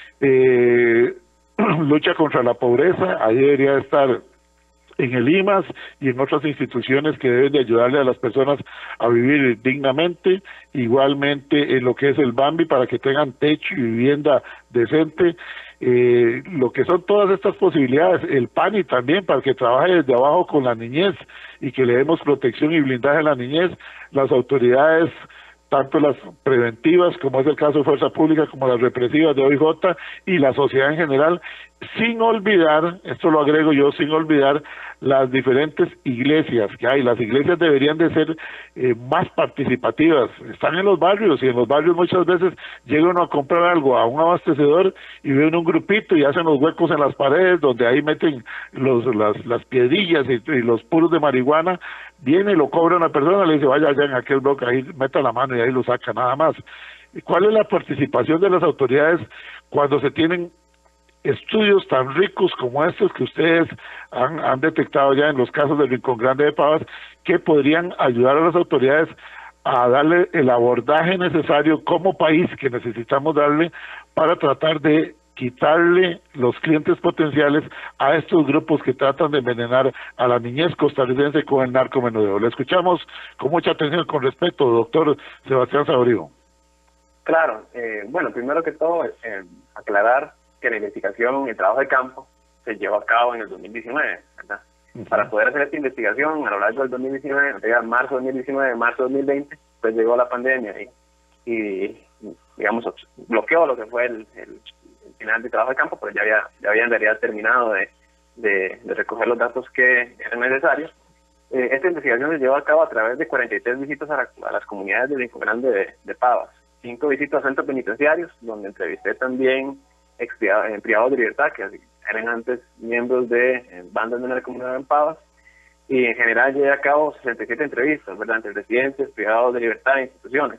[SPEAKER 10] lucha contra la pobreza, ahí debería estar en el IMAS y en otras instituciones que deben de ayudarle a las personas a vivir dignamente, igualmente en lo que es el BAMBI para que tengan techo y vivienda decente, lo que son todas estas posibilidades, el PANI también para que trabaje desde abajo con la niñez y que le demos protección y blindaje a la niñez, las autoridades tanto las preventivas, como es el caso de Fuerza Pública, como las represivas de OIJ y la sociedad en general, sin olvidar, esto lo agrego yo, sin olvidar las diferentes iglesias que hay. Las iglesias deberían de ser más participativas, están en los barrios y en los barrios muchas veces llega uno a comprar algo a un abastecedor y ven un grupito y hacen los huecos en las paredes donde ahí meten las piedrillas y los puros de marihuana, viene y lo cobra una persona, le dice vaya allá en aquel bloque, ahí meta la mano y ahí lo saca nada más. ¿Cuál es la participación de las autoridades cuando se tienen estudios tan ricos como estos que ustedes han detectado ya en los casos del Rincón Grande de Pavas, que podrían ayudar a las autoridades a darle el abordaje necesario como país que necesitamos darle para tratar de quitarle los clientes potenciales a estos grupos que tratan de envenenar a la niñez costarricense con el narcomenudeo? Le escuchamos con mucha atención con respeto, doctor Sebastián Saurio.
[SPEAKER 11] Claro, bueno, primero que todo, aclarar que la investigación, el trabajo de campo, se llevó a cabo en el 2019, ¿verdad? Para poder hacer esta investigación a lo largo del 2019, marzo 2019, marzo 2020, pues llegó la pandemia y digamos, bloqueó lo que fue el final de trabajo de campo, pero ya había en realidad terminado de recoger los datos que eran necesarios. Esta investigación se llevó a cabo a través de 43 visitas a las comunidades de Rincón Grande de Pavas, 5 visitas a centros penitenciarios, donde entrevisté también privados de libertad, que eran antes miembros de bandas de narcomenudeo en Pavas, y en general llevé a cabo 67 entrevistas, ¿verdad?, entre residentes, privados de libertad e instituciones.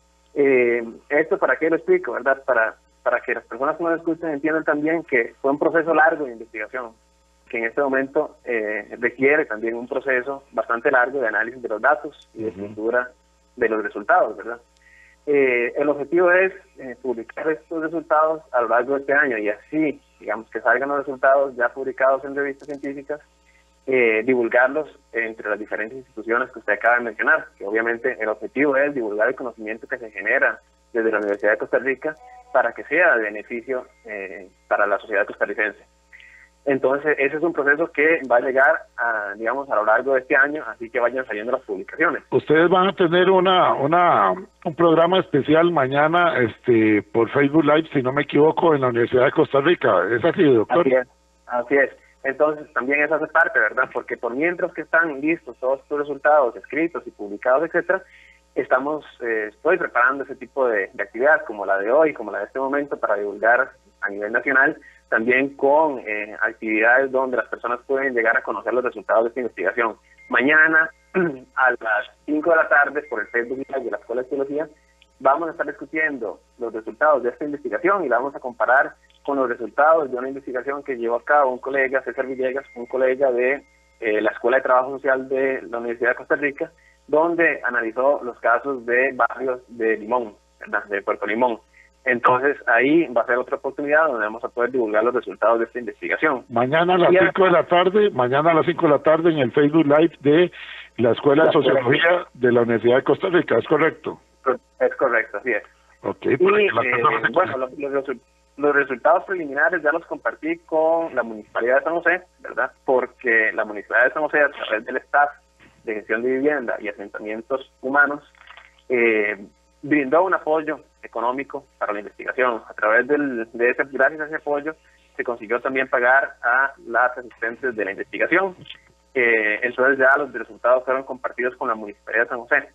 [SPEAKER 11] ¿Esto para qué lo explico, verdad? Para que las personas que nos escuchen entiendan también que fue un proceso largo de investigación, que en este momento requiere también un proceso bastante largo de análisis de los datos y de estructura de los resultados, ¿verdad? El objetivo es publicar estos resultados a lo largo de este año y así, digamos, que salgan los resultados ya publicados en revistas científicas, divulgarlos entre las diferentes instituciones que usted acaba de mencionar, que obviamente el objetivo es divulgar el conocimiento que se genera desde la Universidad de Costa Rica para que sea de beneficio para la sociedad costarricense. Entonces, ese es un proceso que va a llegar a lo largo de este año, así que vayan saliendo las publicaciones. Ustedes van a tener un programa especial mañana por Facebook Live, si no me equivoco, en la Universidad de Costa Rica. ¿Es así, doctor? Así es. Entonces, también eso hace parte, ¿verdad? Porque por mientras que están listos todos estos resultados escritos y publicados, etcétera, estoy preparando ese tipo de actividades como la de hoy, como la de este momento, para divulgar a nivel nacional, también con actividades donde las personas pueden llegar a conocer los resultados de esta investigación. Mañana a las 5 de la tarde, por el Facebook Live de la Escuela de Teología, vamos a estar discutiendo los resultados de esta investigación y la vamos a comparar con los resultados de una investigación que llevó a cabo un colega, César Villegas, un colega de la Escuela de Trabajo Social de la Universidad de Costa Rica, donde analizó los casos de barrios de Limón, ¿verdad?, de Puerto Limón. Entonces ahí va a ser otra oportunidad donde vamos a poder divulgar los resultados de esta investigación. Mañana a las 5 de la tarde, en el Facebook Live de la Escuela de Sociología de la Universidad de Costa Rica, ¿es correcto? Es correcto, así es. Okay, los resultados preliminares ya los compartí con la Municipalidad de San José, ¿verdad? Porque la Municipalidad de San José, a través del staff de gestión de vivienda y asentamientos humanos, brindó un apoyo económico para la investigación. A través gracias a ese apoyo, se consiguió también pagar a las asistentes de la investigación. Entonces ya los resultados fueron compartidos con la Municipalidad de San José,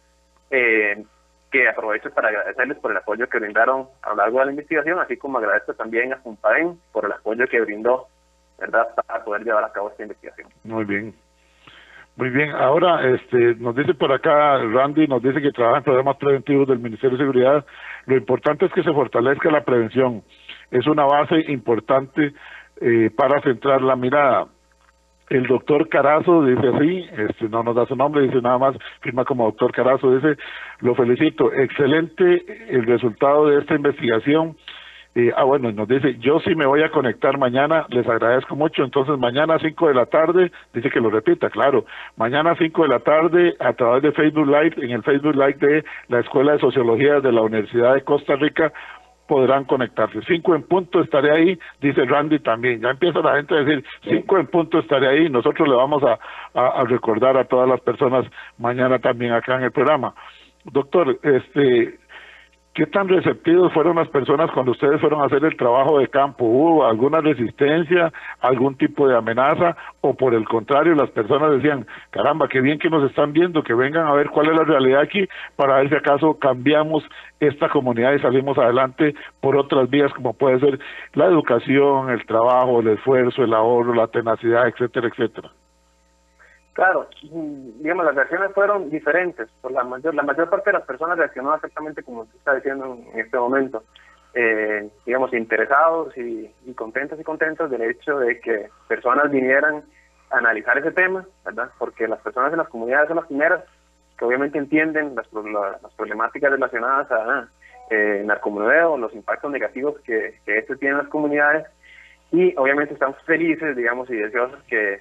[SPEAKER 11] que aprovecho para agradecerles por el apoyo que brindaron a lo largo de la investigación, así como agradezco también a Funpaden por el apoyo que brindó, ¿verdad?, para poder llevar a cabo esta investigación.
[SPEAKER 10] Muy bien. Muy bien, ahora nos dice por acá Randy, nos dice que trabaja en programas preventivos del Ministerio de Seguridad. Lo importante es que se fortalezca la prevención. Es una base importante para centrar la mirada. El doctor Carazo dice así, no nos da su nombre, dice nada más, firma como doctor Carazo, dice, lo felicito, excelente el resultado de esta investigación. Bueno, nos dice, yo sí me voy a conectar mañana, les agradezco mucho. Entonces mañana a 5 de la tarde, dice que lo repita, claro, mañana a 5 de la tarde a través de Facebook Live, en el Facebook Live de la Escuela de Sociología de la Universidad de Costa Rica, podrán conectarse. 5 en punto estaré ahí, dice Randy también. Ya empieza la gente a decir, 5 en punto estaré ahí. Nosotros le vamos a recordar a todas las personas mañana también acá en el programa. Doctor, ¿qué tan receptivos fueron las personas cuando ustedes fueron a hacer el trabajo de campo? ¿Hubo alguna resistencia, algún tipo de amenaza? ¿O por el contrario, las personas decían, caramba, qué bien que nos están viendo, que vengan a ver cuál es la realidad aquí, para ver si acaso cambiamos esta comunidad y salimos adelante por otras vías, como puede ser la educación, el trabajo, el esfuerzo, el ahorro, la tenacidad, etcétera, etcétera?
[SPEAKER 11] Claro, digamos, las reacciones fueron diferentes. Por la mayor parte de las personas reaccionó exactamente como usted está diciendo en este momento. Digamos, interesados y contentos del hecho de que personas vinieran a analizar ese tema, ¿verdad? Porque las personas en las comunidades son las primeras que obviamente entienden las problemáticas relacionadas a narcomenudeo, los impactos negativos que esto tiene en las comunidades. Y obviamente estamos felices, digamos, y deseosos que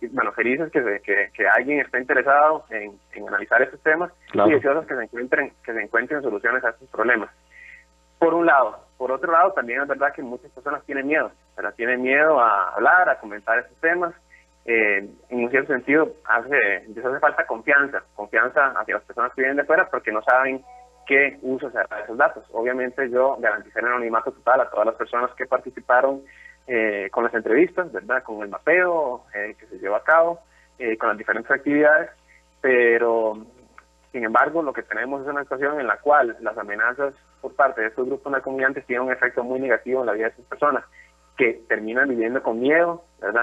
[SPEAKER 11] alguien esté interesado en analizar estos temas, claro, y deseosos que se encuentren soluciones a estos problemas. Por un lado. Por otro lado, también es verdad que muchas personas tienen miedo, ¿verdad? Tienen miedo a hablar, a comentar estos temas. En un cierto sentido, les hace falta confianza hacia las personas que vienen de fuera, porque no saben qué uso se da de esos datos. Obviamente yo garanticé el anonimato total a todas las personas que participaron con las entrevistas, ¿verdad?, con el mapeo que se llevó a cabo, con las diferentes actividades, pero sin embargo lo que tenemos es una situación en la cual las amenazas por parte de estos grupos narcomenudistas tienen un efecto muy negativo en la vida de esas personas, que terminan viviendo con miedo, ¿verdad?,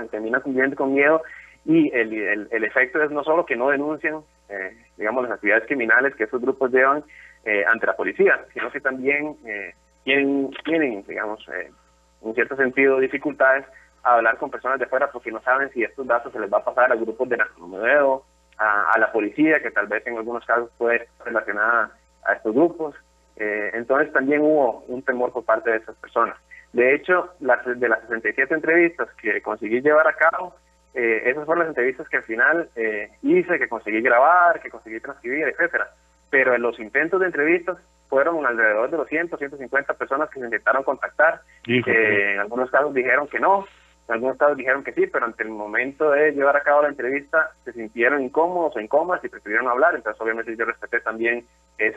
[SPEAKER 11] y el efecto es no solo que no denuncian, digamos, las actividades criminales que estos grupos llevan ante la policía, sino que también tienen, digamos, en cierto sentido, dificultades a hablar con personas de fuera porque no saben si estos datos se les va a pasar a grupos de narcomenudeo, a la policía, que tal vez en algunos casos puede estar relacionada a estos grupos. Entonces también hubo un temor por parte de esas personas. De hecho, de las 67 entrevistas que conseguí llevar a cabo, esas fueron las entrevistas que al final hice, que conseguí grabar, que conseguí transcribir, etcétera. Pero en los intentos de entrevistas fueron alrededor de 150 personas que se intentaron contactar. En algunos casos dijeron que no, en algunos casos dijeron que sí, pero ante el momento de llevar a cabo la entrevista se sintieron incómodos o incómodas y prefirieron hablar. Entonces obviamente yo respeté también ese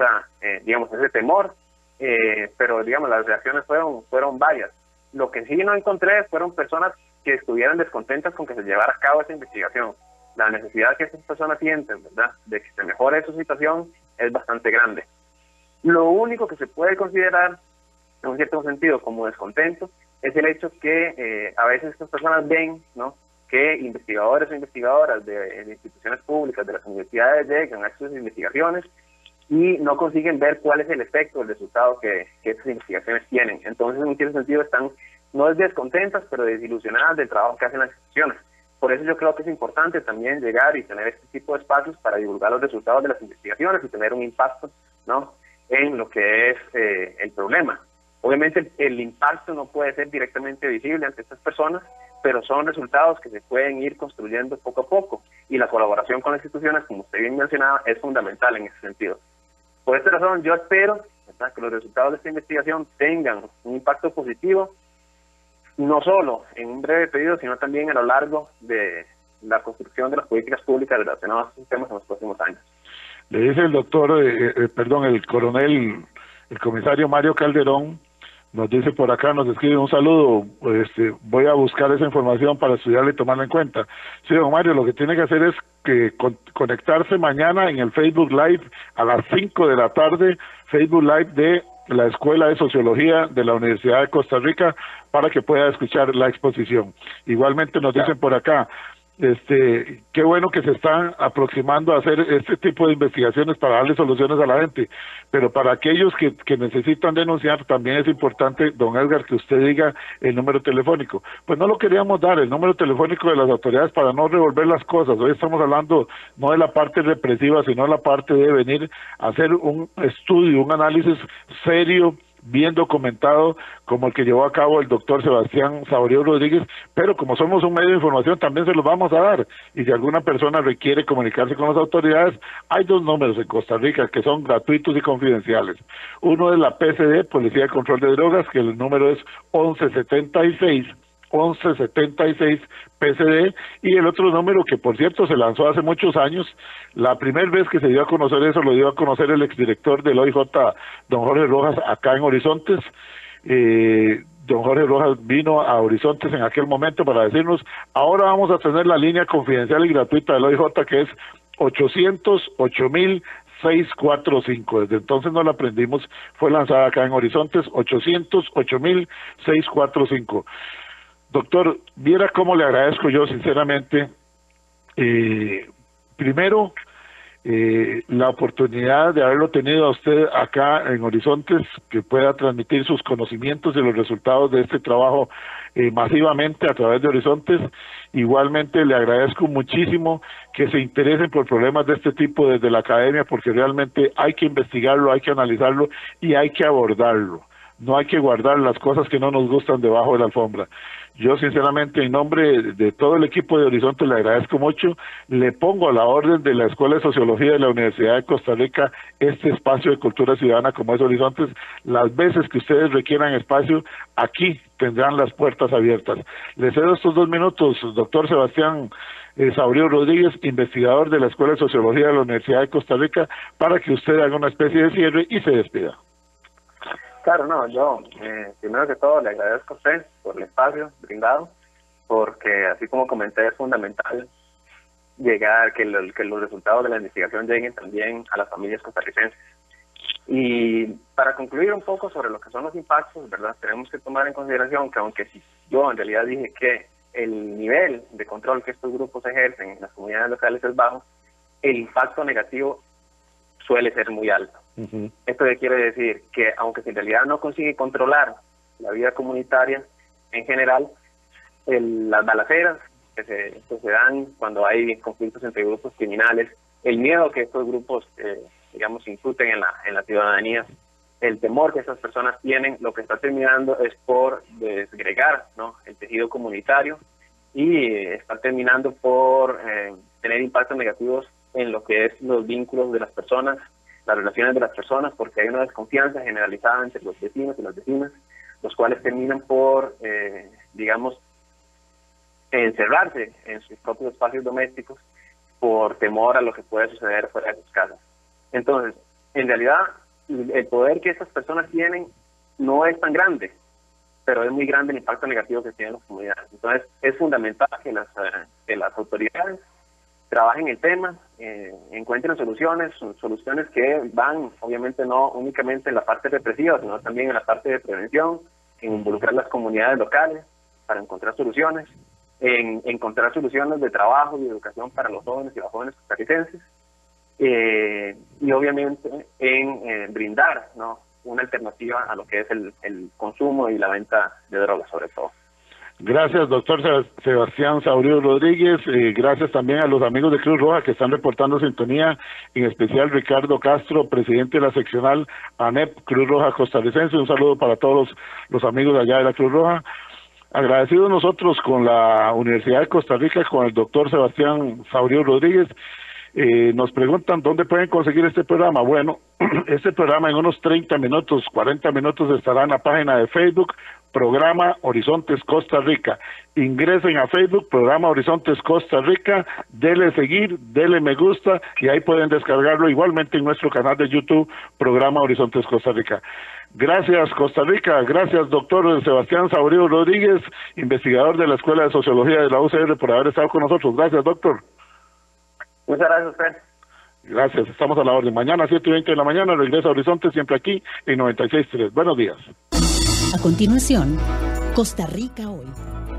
[SPEAKER 11] temor, pero digamos las reacciones fueron varias. Lo que sí no encontré fueron personas que estuvieran descontentas con que se llevara a cabo esa investigación. La necesidad que estas personas sienten, ¿verdad?, de que se mejore su situación es bastante grande. Lo único que se puede considerar, en un cierto sentido, como descontento, es el hecho que a veces estas personas ven, ¿no?, que investigadores o investigadoras de instituciones públicas, de las universidades, llegan a estas investigaciones y no consiguen ver cuál es el efecto, el resultado que estas investigaciones tienen. Entonces, en un cierto sentido, están no descontentas, pero desilusionadas del trabajo que hacen las instituciones. Por eso yo creo que es importante también llegar y tener este tipo de espacios para divulgar los resultados de las investigaciones y tener un impacto, ¿no?, en lo que es el problema. Obviamente el impacto no puede ser directamente visible ante estas personas, pero son resultados que se pueden ir construyendo poco a poco, y la colaboración con las instituciones, como usted bien mencionaba, es fundamental en ese sentido. Por esta razón yo espero, ¿verdad?, que los resultados de esta investigación tengan un impacto positivo, no solo en un breve periodo, sino también a lo largo de la construcción de las políticas públicas relacionadas a estos temas en los próximos años.
[SPEAKER 10] Le dice el doctor, el coronel, el comisario Mario Calderón, nos dice por acá, nos escribe un saludo, voy a buscar esa información para estudiarla y tomarla en cuenta. Sí, don Mario, lo que tiene que hacer es que conectarse mañana en el Facebook Live a las 5 de la tarde, Facebook Live de la Escuela de Sociología de la Universidad de Costa Rica, para que pueda escuchar la exposición. Igualmente nos dicen por acá, qué bueno que se están aproximando a hacer este tipo de investigaciones para darle soluciones a la gente, pero para aquellos que necesitan denunciar también es importante, don Edgar, que usted diga el número telefónico. Pues no lo queríamos dar, el número telefónico de las autoridades, para no revolver las cosas. Hoy estamos hablando no de la parte represiva, sino de la parte de venir a hacer un estudio, un análisis serio, bien documentado, como el que llevó a cabo el doctor Sebastián Saborío Rodríguez, pero como somos un medio de información también se los vamos a dar, y si alguna persona requiere comunicarse con las autoridades, hay 2 números en Costa Rica que son gratuitos y confidenciales. Uno es la PCD, Policía de Control de Drogas, que el número es 1176 PCD, y el otro número que por cierto se lanzó hace muchos años. La primera vez que se dio a conocer eso lo dio a conocer el exdirector del OIJ, don Jorge Rojas, acá en Horizontes. Don Jorge Rojas vino a Horizontes en aquel momento para decirnos, ahora vamos a tener la línea confidencial y gratuita del OIJ, que es 808.645. Desde entonces no la aprendimos, fue lanzada acá en Horizontes, 808.645. Doctor, viera cómo le agradezco yo sinceramente, primero, la oportunidad de haberlo tenido a usted acá en Horizontes, que pueda transmitir sus conocimientos y los resultados de este trabajo masivamente a través de Horizontes. Igualmente le agradezco muchísimo que se interesen por problemas de este tipo desde la academia, porque realmente hay que investigarlo, hay que analizarlo y hay que abordarlo. No hay que guardar las cosas que no nos gustan debajo de la alfombra. Yo sinceramente, en nombre de todo el equipo de Horizonte, le agradezco mucho. Le pongo a la orden de la Escuela de Sociología de la Universidad de Costa Rica este espacio de cultura ciudadana como es Horizontes. Las veces que ustedes requieran espacio, aquí tendrán las puertas abiertas. Le cedo estos 2 minutos, doctor Sebastián Saborío Rodríguez, investigador de la Escuela de Sociología de la Universidad de Costa Rica, para que usted haga una especie de cierre y se despida.
[SPEAKER 11] Claro, no, yo primero que todo le agradezco a usted por el espacio brindado, porque así como comenté es fundamental llegar, que los resultados de la investigación lleguen también a las familias costarricenses. Y para concluir un poco sobre lo que son los impactos, ¿verdad? Tenemos que tomar en consideración que aunque si yo en realidad dije que el nivel de control que estos grupos ejercen en las comunidades locales es bajo, el impacto negativo suele ser muy alto. ¿Esto qué quiere decir? Que aunque en realidad no consigue controlar la vida comunitaria en general, las balaceras que se dan cuando hay conflictos entre grupos criminales, el miedo que estos grupos, incuten en la ciudadanía, el temor que esas personas tienen, lo que está terminando es por desgregar, ¿no?, el tejido comunitario, y está terminando por tener impactos negativos en lo que es los vínculos de las personas, las relaciones de las personas, porque hay una desconfianza generalizada entre los vecinos y las vecinas, los cuales terminan por, encerrarse en sus propios espacios domésticos por temor a lo que puede suceder fuera de sus casas. Entonces, en realidad, el poder que estas personas tienen no es tan grande, pero es muy grande el impacto negativo que tienen las comunidades. Entonces, es fundamental que las autoridades trabajen el tema, encuentren soluciones que van, obviamente, no únicamente en la parte represiva, sino también en la parte de prevención, en involucrar las comunidades locales para encontrar soluciones, en encontrar soluciones de trabajo y educación para los jóvenes y las jóvenes costarricenses, y obviamente en brindar, ¿no?, una alternativa a lo que es el consumo y la venta de drogas, sobre todo.
[SPEAKER 10] Gracias, doctor Sebastián Saborío Rodríguez. Gracias también a los amigos de Cruz Roja que están reportando sintonía, en especial Ricardo Castro, presidente de la seccional ANEP Cruz Roja costarricense. Un saludo para todos los amigos de allá de la Cruz Roja. Agradecidos nosotros con la Universidad de Costa Rica, con el doctor Sebastián Saborío Rodríguez. Nos preguntan dónde pueden conseguir este programa. Bueno, este programa en unos 30 minutos, 40 minutos estará en la página de Facebook, Programa Horizontes Costa Rica. Ingresen a Facebook, Programa Horizontes Costa Rica, dele seguir, dele me gusta y ahí pueden descargarlo igualmente en nuestro canal de YouTube, Programa Horizontes Costa Rica. Gracias Costa Rica, gracias doctor Sebastián Saurio Rodríguez, investigador de la Escuela de Sociología de la UCR por haber estado con nosotros. Gracias doctor.
[SPEAKER 11] Muchas gracias a usted.
[SPEAKER 10] Gracias, estamos a la orden. Mañana 7:20 de la mañana, regresa a Horizonte, siempre aquí en 96.3. Buenos días.
[SPEAKER 7] A continuación, Costa Rica Hoy.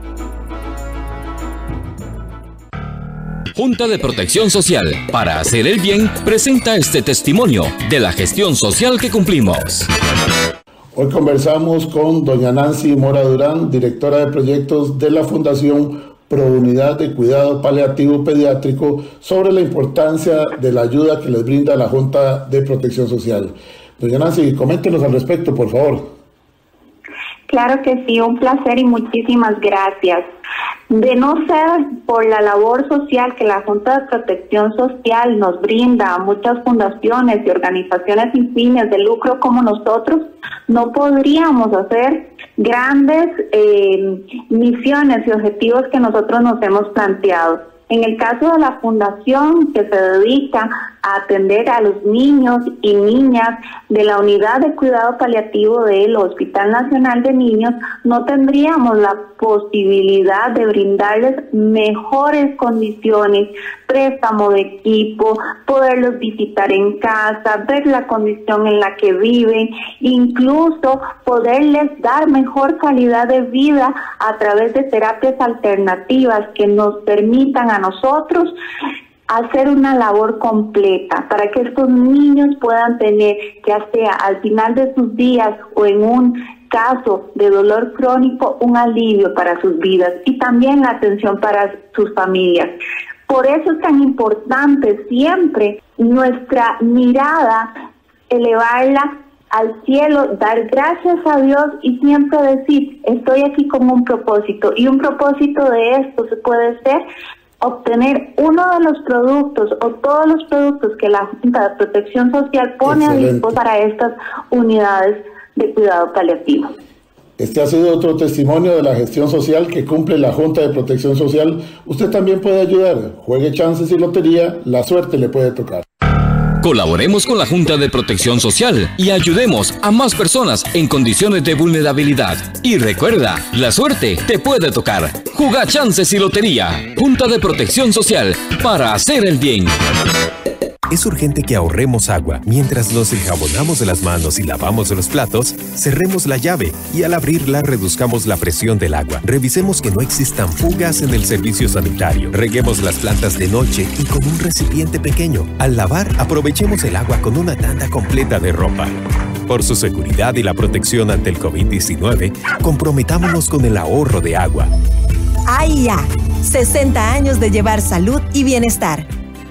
[SPEAKER 12] Junta de Protección Social, para hacer el bien, presenta este testimonio de la gestión social que cumplimos.
[SPEAKER 15] Hoy conversamos con doña Nancy Mora Durán, directora de proyectos de la Fundación Pro Unidad de Cuidado Paliativo Pediátrico, sobre la importancia de la ayuda que les brinda la Junta de Protección Social. Doña Nancy, coméntenos al respecto, por favor.
[SPEAKER 16] Claro que sí, un placer y muchísimas gracias. De no ser por la labor social que la Junta de Protección Social nos brinda a muchas fundaciones y organizaciones sin fines de lucro como nosotros, no podríamos hacer grandes misiones y objetivos que nosotros nos hemos planteado. En el caso de la fundación que se dedica a atender a los niños y niñas de la unidad de cuidado paliativo del Hospital Nacional de Niños, no tendríamos la posibilidad de brindarles mejores condiciones, préstamo de equipo, poderlos visitar en casa, ver la condición en la que viven, incluso poderles dar mejor calidad de vida a través de terapias alternativas que nos permitan a nosotros hacer una labor completa para que estos niños puedan tener, ya sea al final de sus días o en un caso de dolor crónico, un alivio para sus vidas y también la atención para sus familias. Por eso es tan importante siempre nuestra mirada, elevarla al cielo, dar gracias a Dios y siempre decir, estoy aquí con un propósito. Y un propósito de esto se puede ser obtener uno de los productos o todos los productos que la Junta de Protección Social pone a disposición para estas unidades de cuidado paliativo.
[SPEAKER 15] Este ha sido otro testimonio de la gestión social que cumple la Junta de Protección Social. Usted también puede ayudar. Juegue chances y lotería, la suerte le puede tocar.
[SPEAKER 12] Colaboremos con la Junta de Protección Social y ayudemos a más personas en condiciones de vulnerabilidad. Y recuerda, la suerte te puede tocar. Juga chances y lotería. Junta de Protección Social, para hacer el bien.
[SPEAKER 6] Es urgente que ahorremos agua. Mientras nos enjabonamos de las manos y lavamos los platos, cerremos la llave y al abrirla reduzcamos la presión del agua. Revisemos que no existan fugas en el servicio sanitario. Reguemos las plantas de noche y con un recipiente pequeño. Al lavar, aprovechemos el agua con una tanda completa de ropa. Por su seguridad y la protección ante el COVID-19, comprometámonos con el ahorro de agua.
[SPEAKER 7] AIA, 60 años de llevar salud y bienestar.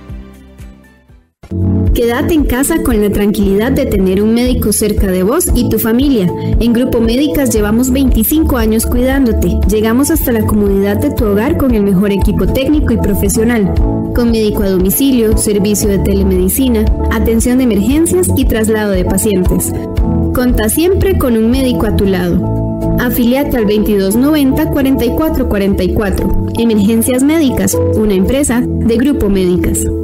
[SPEAKER 1] Quédate en casa con la tranquilidad de tener un médico cerca de vos y tu familia. En Grupo Médicas llevamos 25 años cuidándote. Llegamos hasta la comodidad de tu hogar con el mejor equipo técnico y profesional. Con médico a domicilio, servicio de telemedicina, atención de emergencias y traslado de pacientes. Conta siempre con un médico a tu lado. Afiliate al 2290-4444. Emergencias Médicas, una empresa de Grupo Médicas.